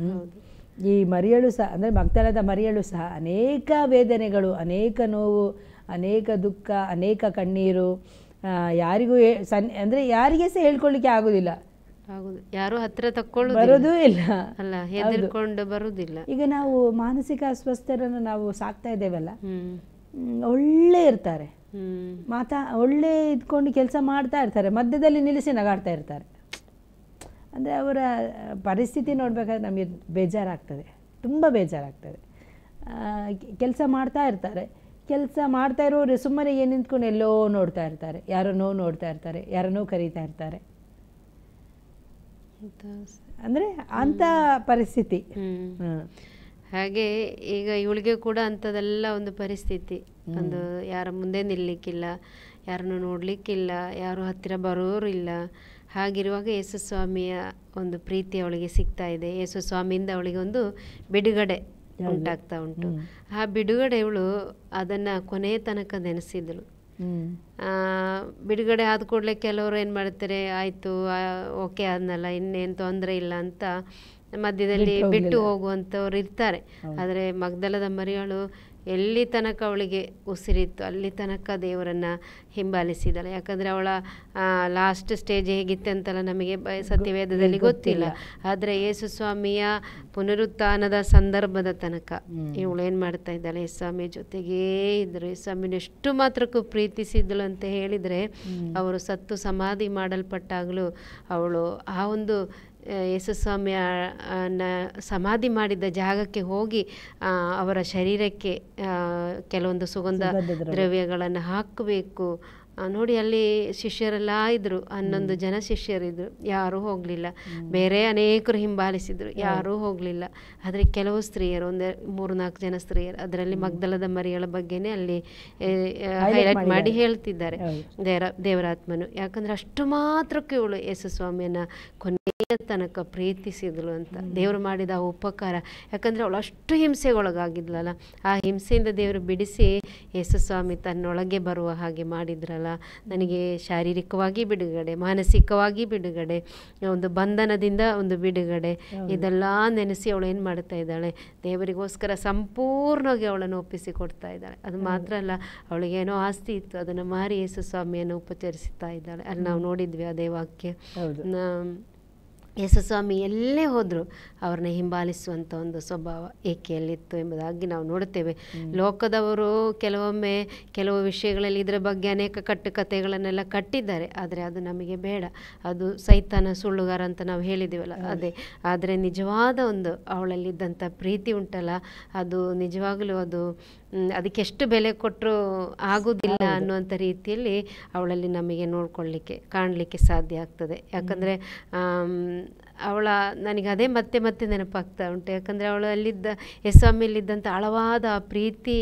ಈ ಮರಿಯಳು ಸಹ, ಅಂದರೆ ಮಗ್ದಲದ ಮರಿಯಳು ಸಹ ಅನೇಕ ವೇದನೆಗಳು, ಅನೇಕ ನೋವು, ಅನೇಕ ದುಃಖ, ಅನೇಕ ಕಣ್ಣೀರು, ಯಾರಿಗೂ ಸನ್ ಅಂದರೆ ಯಾರಿಗೆ ಸಹ ಹೇಳ್ಕೊಳ್ಳಿಕ್ಕೆ ಆಗೋದಿಲ್ಲ, ಯಾರು ಹತ್ರ ತಕ್ಕೊಳ್ಳೋದು ಬರೋದೂ ಇಲ್ಲ, ಅಲ್ಲ ಹೆದರ್ಕೊಂಡು ಬರುವುದಿಲ್ಲ. ಈಗ ನಾವು ಮಾನಸಿಕ ಅಸ್ವಸ್ಥರನ್ನು ನಾವು ಸಾಕ್ತಾ ಇದ್ದೇವಲ್ಲ, ಒಳ್ಳೆ ಇರ್ತಾರೆ, ಮಾತಾ ಒಳ್ಳೆ ಇದ್ಕೊಂಡು ಕೆಲಸ ಮಾಡ್ತಾ ಇರ್ತಾರೆ, ಮಧ್ಯದಲ್ಲಿ ನಿಲ್ಲಿಸಿ ನಗಾಡ್ತಾ ಇರ್ತಾರೆ. ಅಂದರೆ ಅವರ ಪರಿಸ್ಥಿತಿ ನೋಡಬೇಕಾದ್ರೆ ನಮಗೆ ಬೇಜಾರಾಗ್ತದೆ, ತುಂಬ ಬೇಜಾರಾಗ್ತದೆ. ಕೆಲಸ ಮಾಡ್ತಾ ಇರ್ತಾರೆ, ಕೆಲಸ ಮಾಡ್ತಾ ಇರೋರು ಸುಮ್ಮನೆ ಏನು ನಿಂತ್ಕೊಂಡು ಎಲ್ಲೋ ನೋಡ್ತಾ ಇರ್ತಾರೆ, ಯಾರೋ ನೋವು ನೋಡ್ತಾ ಇರ್ತಾರೆ, ಯಾರನ್ನೋ ಕರೀತಾ ಇರ್ತಾರೆ. ಅಂದರೆ ಅಂಥ ಪರಿಸ್ಥಿತಿ. ಹಾಗೆ ಈಗ ಇವಳಿಗೆ ಕೂಡ ಅಂಥದ್ದೆಲ್ಲ ಒಂದು ಪರಿಸ್ಥಿತಿ, ಒಂದು ಯಾರ ಮುಂದೆ ನಿಲ್ಲಲಿಕ್ಕಿಲ್ಲ, ಯಾರನ್ನು ನೋಡಲಿಕ್ಕಿಲ್ಲ, ಯಾರು ಹತ್ತಿರ ಬರೋರು ಇಲ್ಲ. ಹಾಗಿರುವಾಗ ಯೇಸು ಸ್ವಾಮಿಯ ಒಂದು ಪ್ರೀತಿ ಅವಳಿಗೆ ಸಿಗ್ತಾ ಇದೆ. ಯೇಸು ಸ್ವಾಮಿಯಿಂದ ಅವಳಿಗೆ ಒಂದು ಬಿಡುಗಡೆ ಉಂಟಾಗ್ತಾ ಉಂಟು. ಆ ಬಿಡುಗಡೆ ಇವಳು ಅದನ್ನು ಕೊನೆಯ ತನಕ ನೆನೆಸಿದಳು. ಬಿಡುಗಡೆ ಆದ ಕೂಡಲೇ ಕೆಲವರು ಏನು ಮಾಡ್ತಾರೆ, ಆಯಿತು ಓಕೆ ಆದ್ನಲ್ಲ, ಇನ್ನೇನು ತೊಂದರೆ ಇಲ್ಲ ಅಂತ ಮಧ್ಯದಲ್ಲಿ ಬಿಟ್ಟು ಹೋಗುವಂಥವ್ರು ಇರ್ತಾರೆ. ಆದರೆ ಮಗ್ದಲದ ಮರಿಯಳು ಎಲ್ಲಿ ತನಕ ಅವಳಿಗೆ ಉಸಿರಿತ್ತು ಅಲ್ಲಿ ತನಕ ದೇವರನ್ನು ಹಿಂಬಾಲಿಸಿದಳು. ಯಾಕಂದರೆ ಅವಳ ಲಾಸ್ಟ್ ಸ್ಟೇಜ್ ಹೇಗಿತ್ತಂತಲ್ಲ ನಮಗೆ ಸತ್ಯವೇದದಲ್ಲಿ ಗೊತ್ತಿಲ್ಲ. ಆದರೆ ಯೇಸು ಸ್ವಾಮಿಯ ಪುನರುತ್ಥಾನದ ಸಂದರ್ಭದ ತನಕ ಇವಳು ಏನು ಮಾಡ್ತಾ ಇದ್ದಾಳೆ, ಯೇಸು ಸ್ವಾಮಿ ಜೊತೆಗೇ ಇದ್ದರು. ಯೇಸು ಸ್ವಾಮಿನ ಎಷ್ಟು ಮಾತ್ರಕ್ಕೂ ಪ್ರೀತಿಸಿದ್ದಳು ಅಂತ ಹೇಳಿದರೆ, ಅವರು ಸತ್ತು ಸಮಾಧಿ ಮಾಡಲ್ಪಟ್ಟಾಗಲೂ ಅವಳು ಆ ಒಂದು ಯೇಸು ಸ್ವಾಮಿಯ ಸಮಾಧಿ ಮಾಡಿದ ಜಾಗಕ್ಕೆ ಹೋಗಿ ಅವರ ಶರೀರಕ್ಕೆ ಕೆಲವೊಂದು ಸುಗಂಧ ದ್ರವ್ಯಗಳನ್ನು ಹಾಕಬೇಕು. ನೋಡಿ, ಅಲ್ಲಿ ಶಿಷ್ಯರೆಲ್ಲ ಇದ್ದರು, ಹನ್ನೊಂದು ಜನ ಶಿಷ್ಯರಿದ್ದರು, ಯಾರೂ ಹೋಗಲಿಲ್ಲ. ಬೇರೆ ಅನೇಕರು ಹಿಂಬಾಲಿಸಿದರು, ಯಾರೂ ಹೋಗಲಿಲ್ಲ. ಆದರೆ ಕೆಲವು ಸ್ತ್ರೀಯರು, ಒಂದು ಮೂರು ನಾಲ್ಕು ಜನ ಸ್ತ್ರೀಯರು, ಅದರಲ್ಲಿ ಮಗ್ದಲದ ಮರಿಯಳ ಬಗ್ಗೆನೇ ಅಲ್ಲಿ ಹೈಲೈಟ್ ಮಾಡಿ ಹೇಳ್ತಿದ್ದಾರೆ ದೇವರ ದೇವರಾತ್ಮನು. ಯಾಕಂದರೆ ಅಷ್ಟು ಮಾತ್ರಕ್ಕೆ ಇವಳು ಯೇಸು ಸ್ವಾಮಿಯನ್ನು ಕೊನೆಯ ತನಕ ಪ್ರೀತಿಸಿದಳು ಅಂತ ದೇವರು ಮಾಡಿದ ಆ ಉಪಕಾರ. ಯಾಕಂದರೆ ಅವಳು ಅಷ್ಟು ಹಿಂಸೆಗೊಳಗಾಗಿದ್ಲಲ್ಲ, ಆ ಹಿಂಸೆಯಿಂದ ದೇವರು ಬಿಡಿಸಿ ಯೇಸು ಸ್ವಾಮಿ ತನ್ನೊಳಗೆ ಬರುವ ಹಾಗೆ ಮಾಡಿದ್ರಲ್ಲ. ನನಗೆ ಶಾರೀರಿಕವಾಗಿ ಬಿಡುಗಡೆ, ಮಾನಸಿಕವಾಗಿ ಬಿಡುಗಡೆ, ಒಂದು ಬಂಧನದಿಂದ ಒಂದು ಬಿಡುಗಡೆ, ಇದೆಲ್ಲ ನೆನೆಸಿ ಅವಳು ಏನು ಮಾಡ್ತಾ ಇದ್ದಾಳೆ, ದೇವರಿಗೋಸ್ಕರ ಸಂಪೂರ್ಣವಾಗಿ ಅವಳನ್ನು ಒಪ್ಪಿಸಿ ಕೊಡ್ತಾ ಇದ್ದಾಳೆ. ಅದು ಮಾತ್ರ ಅಲ್ಲ, ಅವಳಿಗೇನೋ ಆಸ್ತಿ ಇತ್ತು, ಅದನ್ನು ಮಾರಿ ಯೇಸು ಸ್ವಾಮಿಯನ್ನು ಉಪಚರಿಸ್ತಾ ಇದ್ದಾಳೆ. ಅಲ್ಲಿ ನಾವು ನೋಡಿದ್ವಿ ಅದೇ ವಾಕ್ಯ. ಯೇಸು ಸ್ವಾಮಿ ಎಲ್ಲೇ ಹೋದರೂ ಅವ್ರನ್ನ ಹಿಂಬಾಲಿಸುವಂಥ ಒಂದು ಸ್ವಭಾವ ಏಕೆಯಲ್ಲಿತ್ತು ಎಂಬುದಾಗಿ ನಾವು ನೋಡುತ್ತೇವೆ. ಲೋಕದವರು ಕೆಲವೊಮ್ಮೆ ಕೆಲವು ವಿಷಯಗಳಲ್ಲಿ ಇದರ ಬಗ್ಗೆ ಅನೇಕ ಕಟ್ಟುಕತೆಗಳನ್ನೆಲ್ಲ ಕಟ್ಟಿದ್ದಾರೆ, ಆದರೆ ಅದು ನಮಗೆ ಬೇಡ. ಅದು ಸೈತಾನ ಸುಳ್ಳುಗಾರ ಅಂತ ನಾವು ಹೇಳಿದ್ದೀವಲ್ಲ, ಅದೇ. ಆದರೆ ನಿಜವಾದ ಒಂದು ಅವಳಲ್ಲಿದ್ದಂಥ ಪ್ರೀತಿ ಉಂಟಲ್ಲ, ಅದು ನಿಜವಾಗಲೂ ಅದು ಅದಕ್ಕೆ ಎಷ್ಟು ಬೆಲೆ ಕೊಟ್ಟರು ಆಗೋದಿಲ್ಲ ಅನ್ನುವಂಥ ರೀತಿಯಲ್ಲಿ ಅವಳಲ್ಲಿ ನಮಗೆ ನೋಡ್ಕೊಳ್ಳಿಕ್ಕೆ ಕಾಣಲಿಕ್ಕೆ ಸಾಧ್ಯ ಆಗ್ತದೆ. ಯಾಕಂದರೆ ಅವಳ ನನಗೆ ಅದೇ ಮತ್ತೆ ಮತ್ತೆ ನೆನಪಾಗ್ತಾ ಉಂಟು. ಯಾಕಂದರೆ ಅವಳು ಅಲ್ಲಿದ್ದ ಯೇಸುಸ್ವಾಮಿಯಲ್ಲಿದ್ದಂಥ ಆಳವಾದ ಪ್ರೀತಿ,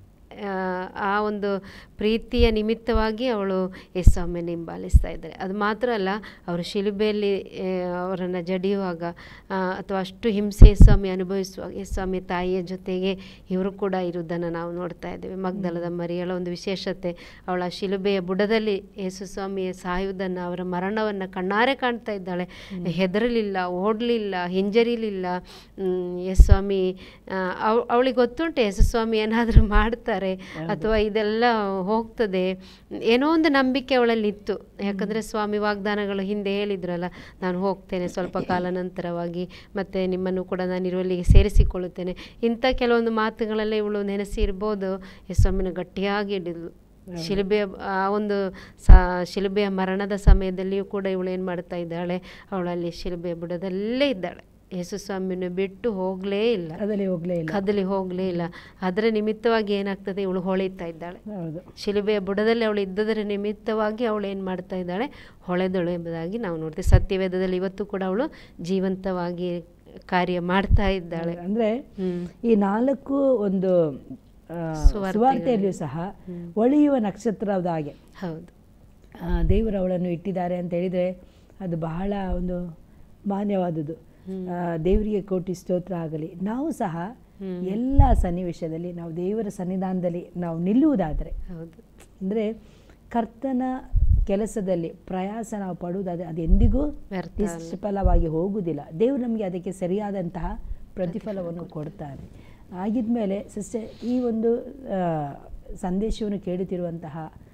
ಆ ಒಂದು ಪ್ರೀತಿಯ ನಿಮಿತ್ತವಾಗಿ ಅವಳು ಯೇಸುಸ್ವಾಮಿಯನ್ನು ಹಿಂಬಾಲಿಸ್ತಾ ಇದ್ದಾರೆ. ಅದು ಮಾತ್ರ ಅಲ್ಲ, ಅವರು ಶಿಲುಬೆಯಲ್ಲಿ ಅವರನ್ನು ಜಡಿಯುವಾಗ ಅಥವಾ ಅಷ್ಟು ಹಿಂಸೆ ಯೇಸುಸ್ವಾಮಿ ಅನುಭವಿಸುವಾಗ ಯೇಸುಸ್ವಾಮಿ ತಾಯಿಯ ಜೊತೆಗೆ ಇವರು ಕೂಡ ಇರುವುದನ್ನು ನಾವು ನೋಡ್ತಾ ಇದ್ದೇವೆ. ಮಗ್ದಲದ ಮರಿಯಳ ಒಂದು ವಿಶೇಷತೆ, ಅವಳ ಶಿಲುಬೆಯ ಬುಡದಲ್ಲಿ ಯೇಸುಸ್ವಾಮಿಯ ಸಾಯುವುದನ್ನು, ಅವರ ಮರಣವನ್ನು ಕಣ್ಣಾರೆ ಕಾಣ್ತಾ ಇದ್ದಾಳೆ. ಹೆದರಲಿಲ್ಲ, ಓಡಲಿಲ್ಲ, ಹಿಂಜರಿಲಿಲ್ಲ. ಯೇಸುಸ್ವಾಮಿ ಅವ್ ಅವಳಿಗೆ ಗೊತ್ತುಂಟು ಯೇಸುಸ್ವಾಮಿ ಏನಾದರೂ ಮಾಡ್ತಾರೆ ಅಥವಾ ಇದೆಲ್ಲ ಹೋಗ್ತದೆ, ಏನೋ ಒಂದು ನಂಬಿಕೆ ಅವಳಲ್ಲಿ ಇತ್ತು. ಯಾಕಂದರೆ ಸ್ವಾಮಿ ವಾಗ್ದಾನಗಳು ಹಿಂದೆ ಹೇಳಿದ್ರಲ್ಲ, ನಾನು ಹೋಗ್ತೇನೆ ಸ್ವಲ್ಪ ಕಾಲ ನಂತರವಾಗಿ, ಮತ್ತು ನಿಮ್ಮನ್ನು ಕೂಡ ನಾನು ಇರುವಲ್ಲಿಗೆ ಸೇರಿಸಿಕೊಳ್ಳುತ್ತೇನೆ. ಇಂಥ ಕೆಲವೊಂದು ಮಾತುಗಳೆಲ್ಲ ಇವಳು ನೆನೆಸಿ ಇರ್ಬೋದು. ಯೇಸುಸ್ವಾಮಿನ ಗಟ್ಟಿಯಾಗಿ ಹಿಡಿದ್ಲು. ಶಿಲುಬೆಯ ಆ ಒಂದು ಸ ಶಿಲುಬೆಯ ಮರಣದ ಸಮಯದಲ್ಲಿಯೂ ಕೂಡ ಇವಳು ಏನು ಮಾಡ್ತಾ ಇದ್ದಾಳೆ, ಅವಳಲ್ಲಿ ಶಿಲುಬೆಯ ಬುಡದಲ್ಲೇ ಇದ್ದಾಳೆ. ಯೇಸುಸ್ವಾಮಿಯನ್ನು ಬಿಟ್ಟು ಹೋಗಲೇ ಇಲ್ಲ, ಕದಲಿ ಹೋಗಲೇ ಇಲ್ಲ ಕದಲಿ ಹೋಗಲೇ ಇಲ್ಲ ಅದರ ನಿಮಿತ್ತವಾಗಿ ಏನಾಗ್ತದೆ, ಇವಳು ಹೊಳಿತಾ ಇದ್ದಾಳೆ. ಶಿಲುಬೆಯ ಬುಡದಲ್ಲಿ ಅವಳು ಇದ್ದದರ ನಿಮಿತ್ತವಾಗಿ ಅವಳು ಏನು ಮಾಡ್ತಾ ಇದ್ದಾಳೆ, ಹೊಳೆದಳು ಎಂಬುದಾಗಿ ನಾವು ನೋಡ್ತೀವಿ. ಸತ್ಯವೇದದಲ್ಲಿ ಇವತ್ತು ಕೂಡ ಅವಳು ಜೀವಂತವಾಗಿ ಕಾರ್ಯ ಮಾಡ್ತಾ ಇದ್ದಾಳೆ. ಅಂದರೆ ಈ ನಾಲ್ಕು ಒಂದು ಸುವಾರ್ತೆಯಲ್ಲಿಯೂ ಸಹ ಹೊಳೆಯುವ ನಕ್ಷತ್ರದ ಹಾಗೆ ಹೌದು ದೇವರು ಅವಳನ್ನು ಇಟ್ಟಿದ್ದಾರೆ ಅಂತ ಹೇಳಿದರೆ ಅದು ಬಹಳ ಒಂದು ಮಾನ್ಯವಾದುದು. ದೇವರಿಗೆ ಕೋಟಿ ಸ್ತೋತ್ರ ಆಗಲಿ. ನಾವು ಸಹ ಎಲ್ಲ ಸನ್ನಿವೇಶದಲ್ಲಿ ನಾವು ದೇವರ ಸನ್ನಿಧಾನದಲ್ಲಿ ನಾವು ನಿಲ್ಲುವುದಾದರೆ, ಅಂದರೆ ಕರ್ತನ ಕೆಲಸದಲ್ಲಿ ಪ್ರಯಾಸ ನಾವು ಪಡುವುದಾದರೆ ಅದು ಎಂದಿಗೂ ನಿಷ್ಫಲವಾಗಿ ಹೋಗುವುದಿಲ್ಲ. ದೇವರು ನಮಗೆ ಅದಕ್ಕೆ ಸರಿಯಾದಂತಹ ಪ್ರತಿಫಲವನ್ನು ಕೊಡ್ತಾನೆ. ಆಗಿದ್ಮೇಲೆ ಸಿಸ್ಟರ್, ಈ ಒಂದು ಸಂದೇಶವನ್ನು ಕೇಳುತ್ತಿರುವಂತಹ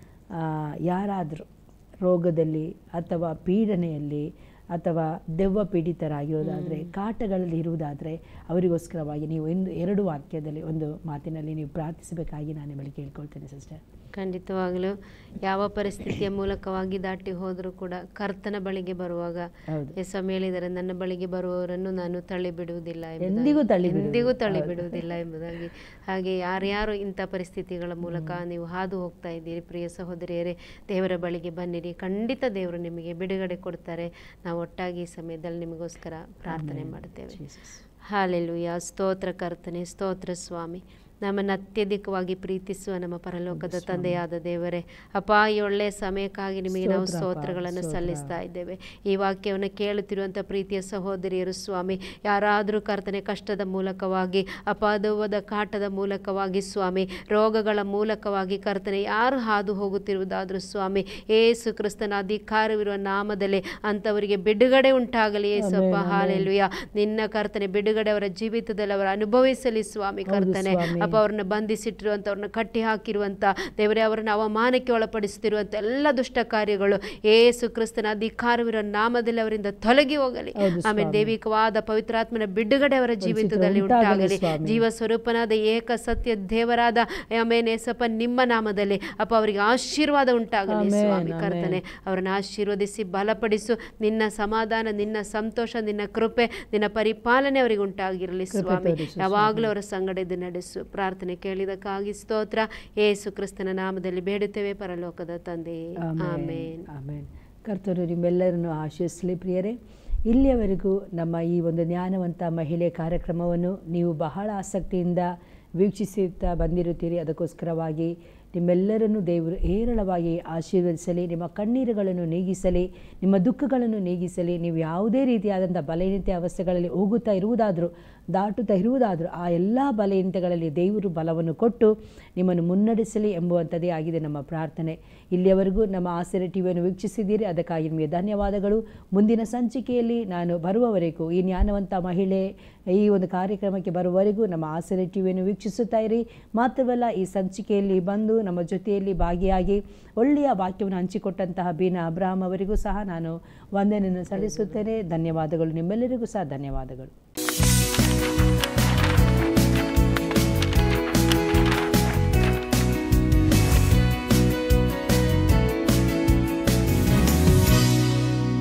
ಯಾರಾದರೂ ರೋಗದಲ್ಲಿ ಅಥವಾ ಪೀಡನೆಯಲ್ಲಿ ಅಥವಾ ದೆವ್ವ ಪೀಡಿತರಾಗಿರೋದಾದರೆ, ಕಾಟಗಳಲ್ಲಿ ಇರುವುದಾದರೆ, ಅವರಿಗೋಸ್ಕರವಾಗಿ ನೀವು ಒಂದು ಎರಡು ವಾಕ್ಯದಲ್ಲಿ ಒಂದು ಮಾತಿನಲ್ಲಿ ನೀವು ಪ್ರಾರ್ಥಿಸಬೇಕಾಗಿ ನಾನು ನಿಮ್ಮಲ್ಲಿ ಕೇಳ್ಕೊಳ್ತೇನೆ ಸಿಸ್ಟರ್. ಖಂಡಿತವಾಗಲೂ ಯಾವ ಪರಿಸ್ಥಿತಿಯ ಮೂಲಕವಾಗಿ ದಾಟಿ ಹೋದರೂ ಕೂಡ ಕರ್ತನ ಬಳಿಗೆ ಬರುವಾಗ ಯೇಸುಸ್ವಾಮಿ ಹೇಳಿದರೆ, ನನ್ನ ಬಳಿಗೆ ಬರುವವರನ್ನು ನಾನು ತಳ್ಳಿ ಬಿಡುವುದಿಲ್ಲ, ಎಂದಿಗೂ ತಳ್ಳಿ ಎಂದಿಗೂ ತಳ್ಳಿ ಬಿಡುವುದಿಲ್ಲ ಎಂಬುದಾಗಿ. ಹಾಗೆ ಯಾರ್ಯಾರು ಇಂಥ ಪರಿಸ್ಥಿತಿಗಳ ಮೂಲಕ ನೀವು ಹಾದು ಹೋಗ್ತಾ ಇದ್ದೀರಿ, ಪ್ರಿಯ ಸಹೋದರಿಯರೇ, ದೇವರ ಬಳಿಗೆ ಬನ್ನಿರಿ. ಖಂಡಿತ ದೇವರು ನಿಮಗೆ ಬಿಡುಗಡೆ ಕೊಡ್ತಾರೆ. ನಾವು ಒಟ್ಟಾಗಿ ಈ ಸಮಯದಲ್ಲಿ ನಿಮಗೋಸ್ಕರ ಪ್ರಾರ್ಥನೆ ಮಾಡ್ತೇವೆ. ಹಾಲೆಲೂಯಾ. ಸ್ತೋತ್ರ ಕರ್ತನೆ, ಸ್ತೋತ್ರ ಸ್ವಾಮಿ. ನಮ್ಮನ್ನು ಅತ್ಯಧಿಕವಾಗಿ ಪ್ರೀತಿಸುವ ನಮ್ಮ ಪರಲೋಕದ ತಂದೆಯಾದ ದೇವರೇ, ಅಪ್ಪ, ಈ ಒಳ್ಳೆಯ ಸಮಯಕ್ಕಾಗಿ ನಿಮಗೆ ನಾವು ಸ್ತೋತ್ರಗಳನ್ನು ಸಲ್ಲಿಸ್ತಾ ಇದ್ದೇವೆ. ಈ ವಾಕ್ಯವನ್ನು ಕೇಳುತ್ತಿರುವಂಥ ಪ್ರೀತಿಯ ಸಹೋದರಿಯರು ಸ್ವಾಮಿ, ಯಾರಾದರೂ ಕರ್ತನೆ ಕಷ್ಟದ ಮೂಲಕವಾಗಿ, ಅಪಾದವಾದ ಕಾಟದ ಮೂಲಕವಾಗಿ ಸ್ವಾಮಿ, ರೋಗಗಳ ಮೂಲಕವಾಗಿ ಕರ್ತನೆ ಯಾರು ಹಾದು ಹೋಗುತ್ತಿರುವುದಾದರೂ ಸ್ವಾಮಿ, ಏಸು ಕ್ರಿಸ್ತನ ಅಧಿಕಾರವಿರುವ ನಾಮದಲ್ಲಿ ಅಂಥವರಿಗೆ ಬಿಡುಗಡೆ ಉಂಟಾಗಲಿ ಏಸಪ್ಪ. ಹಾಲೆಲೂಯಾ. ನಿನ್ನ ಕರ್ತನೆ ಬಿಡುಗಡೆ ಅವರ ಜೀವಿತದಲ್ಲಿ ಅವರು ಅನುಭವಿಸಲಿ ಸ್ವಾಮಿ. ಕರ್ತನೆ ಅಪ್ಪ, ಅವ್ರನ್ನ ಬಂಧಿಸಿಟ್ಟಿರುವಂಥ, ಅವ್ರನ್ನ ಕಟ್ಟಿ ಹಾಕಿರುವಂಥ ದೇವರೇ, ಅವರನ್ನು ಅವಮಾನಕ್ಕೆ ಒಳಪಡಿಸುತ್ತಿರುವಂಥ ಎಲ್ಲ ದುಷ್ಟ ಕಾರ್ಯಗಳು ಏಸು ಕ್ರಿಸ್ತನ ಅಧಿಕಾರವಿರೋ ನಾಮದಲ್ಲಿ ಅವರಿಂದ ತೊಲಗಿ ಹೋಗಲಿ. ಆಮೇಲೆ ದೈವಿಕವಾದ ಪವಿತ್ರಾತ್ಮನ ಬಿಡುಗಡೆ ಅವರ ಜೀವಿತದಲ್ಲಿ ಉಂಟಾಗಲಿ. ಜೀವ ಸ್ವರೂಪನಾದ ಏಕ ಸತ್ಯ ದೇವರಾದ ಆಮೇಲೆ ಏಸಪ್ಪ ನಿಮ್ಮ ನಾಮದಲ್ಲಿ ಅಪ್ಪ ಅವರಿಗೆ ಆಶೀರ್ವಾದ ಉಂಟಾಗಲಿ ಸ್ವಾಮಿ. ಕರ್ತನೆ ಅವರನ್ನು ಆಶೀರ್ವದಿಸಿ ಬಲಪಡಿಸು. ನಿನ್ನ ಸಮಾಧಾನ, ನಿನ್ನ ಸಂತೋಷ, ನಿನ್ನ ಕೃಪೆ, ನಿನ್ನ ಪರಿಪಾಲನೆ ಅವರಿಗೆ ಉಂಟಾಗಿರಲಿ ಸ್ವಾಮಿ. ಯಾವಾಗಲೂ ಅವರ ಸಂಗಡದ ನಡೆಸು. ಪ್ರಾರ್ಥನೆ ಕೇಳಿದಕ್ಕಾಗಿ ಸ್ತೋತ್ರ. ಯೇಸು ಕ್ರಿಸ್ತನ ನಾಮದಲ್ಲಿ ಬೇಡುತ್ತೇವೆ ಪರಲೋಕದ ತಂದೆಯೇ, ಆಮೇನ್. ಆಮೇನ್. ಕರ್ತರು ನಿಮ್ಮೆಲ್ಲರನ್ನು ಆಶೀರ್ವದಿಸಲಿ. ಪ್ರಿಯರೇ, ಇಲ್ಲಿಯವರೆಗೂ ನಮ್ಮ ಈ ಒಂದು ಜ್ಞಾನವಂತ ಮಹಿಳೆ ಕಾರ್ಯಕ್ರಮವನ್ನು ನೀವು ಬಹಳ ಆಸಕ್ತಿಯಿಂದ ವೀಕ್ಷಿಸುತ್ತಾ ಬಂದಿರುತ್ತೀರಿ. ಅದಕ್ಕೋಸ್ಕರವಾಗಿ ನಿಮ್ಮೆಲ್ಲರನ್ನು ದೇವರು ಹೇರಳವಾಗಿ ಆಶೀರ್ವದಿಸಲಿ, ನಿಮ್ಮ ಕಣ್ಣೀರುಗಳನ್ನು ನೀಗಿಸಲಿ, ನಿಮ್ಮ ದುಃಖಗಳನ್ನು ನೀಗಿಸಲಿ. ನೀವು ಯಾವುದೇ ರೀತಿಯಾದಂಥ ಬಲಹೀನತೆ ಅವಸ್ಥೆಗಳಲ್ಲಿ ಹೋಗುತ್ತಾ ಇರುವುದಾದರೂ, ದಾಟುತ್ತಾ ಇರುವುದಾದರೂ ಆ ಎಲ್ಲ ಬಲಹೀನತೆಗಳಲ್ಲಿ ದೇವರು ಬಲವನ್ನು ಕೊಟ್ಟು ನಿಮ್ಮನ್ನು ಮುನ್ನಡೆಸಲಿ ಎಂಬುವಂಥದ್ದೇ ಆಗಿದೆ ನಮ್ಮ ಪ್ರಾರ್ಥನೆ. ಇಲ್ಲಿಯವರೆಗೂ ನಮ್ಮ ಆಸರೆ ಟಿವಿಯನ್ನು ವೀಕ್ಷಿಸಿದ್ದೀರಿ, ಅದಕ್ಕಾಗಿ ನಿಮಗೆ ಧನ್ಯವಾದಗಳು. ಮುಂದಿನ ಸಂಚಿಕೆಯಲ್ಲಿ ನಾನು ಬರುವವರೆಗೂ, ಈ ಜ್ಞಾನವಂತ ಮಹಿಳೆ ಈ ಒಂದು ಕಾರ್ಯಕ್ರಮಕ್ಕೆ ಬರುವವರೆಗೂ ನಮ್ಮ ಆಸರೆ ಟಿವಿಯನ್ನು ವೀಕ್ಷಿಸುತ್ತಾ ಇರಿ. ಮಾತ್ರವಲ್ಲ, ಈ ಸಂಚಿಕೆಯಲ್ಲಿ ಬಂದು ನಮ್ಮ ಜೊತೆಯಲ್ಲಿ ಭಾಗಿಯಾಗಿ ಒಳ್ಳೆಯ ವಾಕ್ಯವನ್ನು ಹಂಚಿಕೊಟ್ಟಂತಹ ಬೀನಾ ಅಬ್ರಹಾಂ ಅವರಿಗೂ ಸಹ ನಾನು ವಂದನೆಯನ್ನು ಸಲ್ಲಿಸುತ್ತೇನೆ. ಧನ್ಯವಾದಗಳು. ನಿಮ್ಮೆಲ್ಲರಿಗೂ ಸಹ ಧನ್ಯವಾದಗಳು.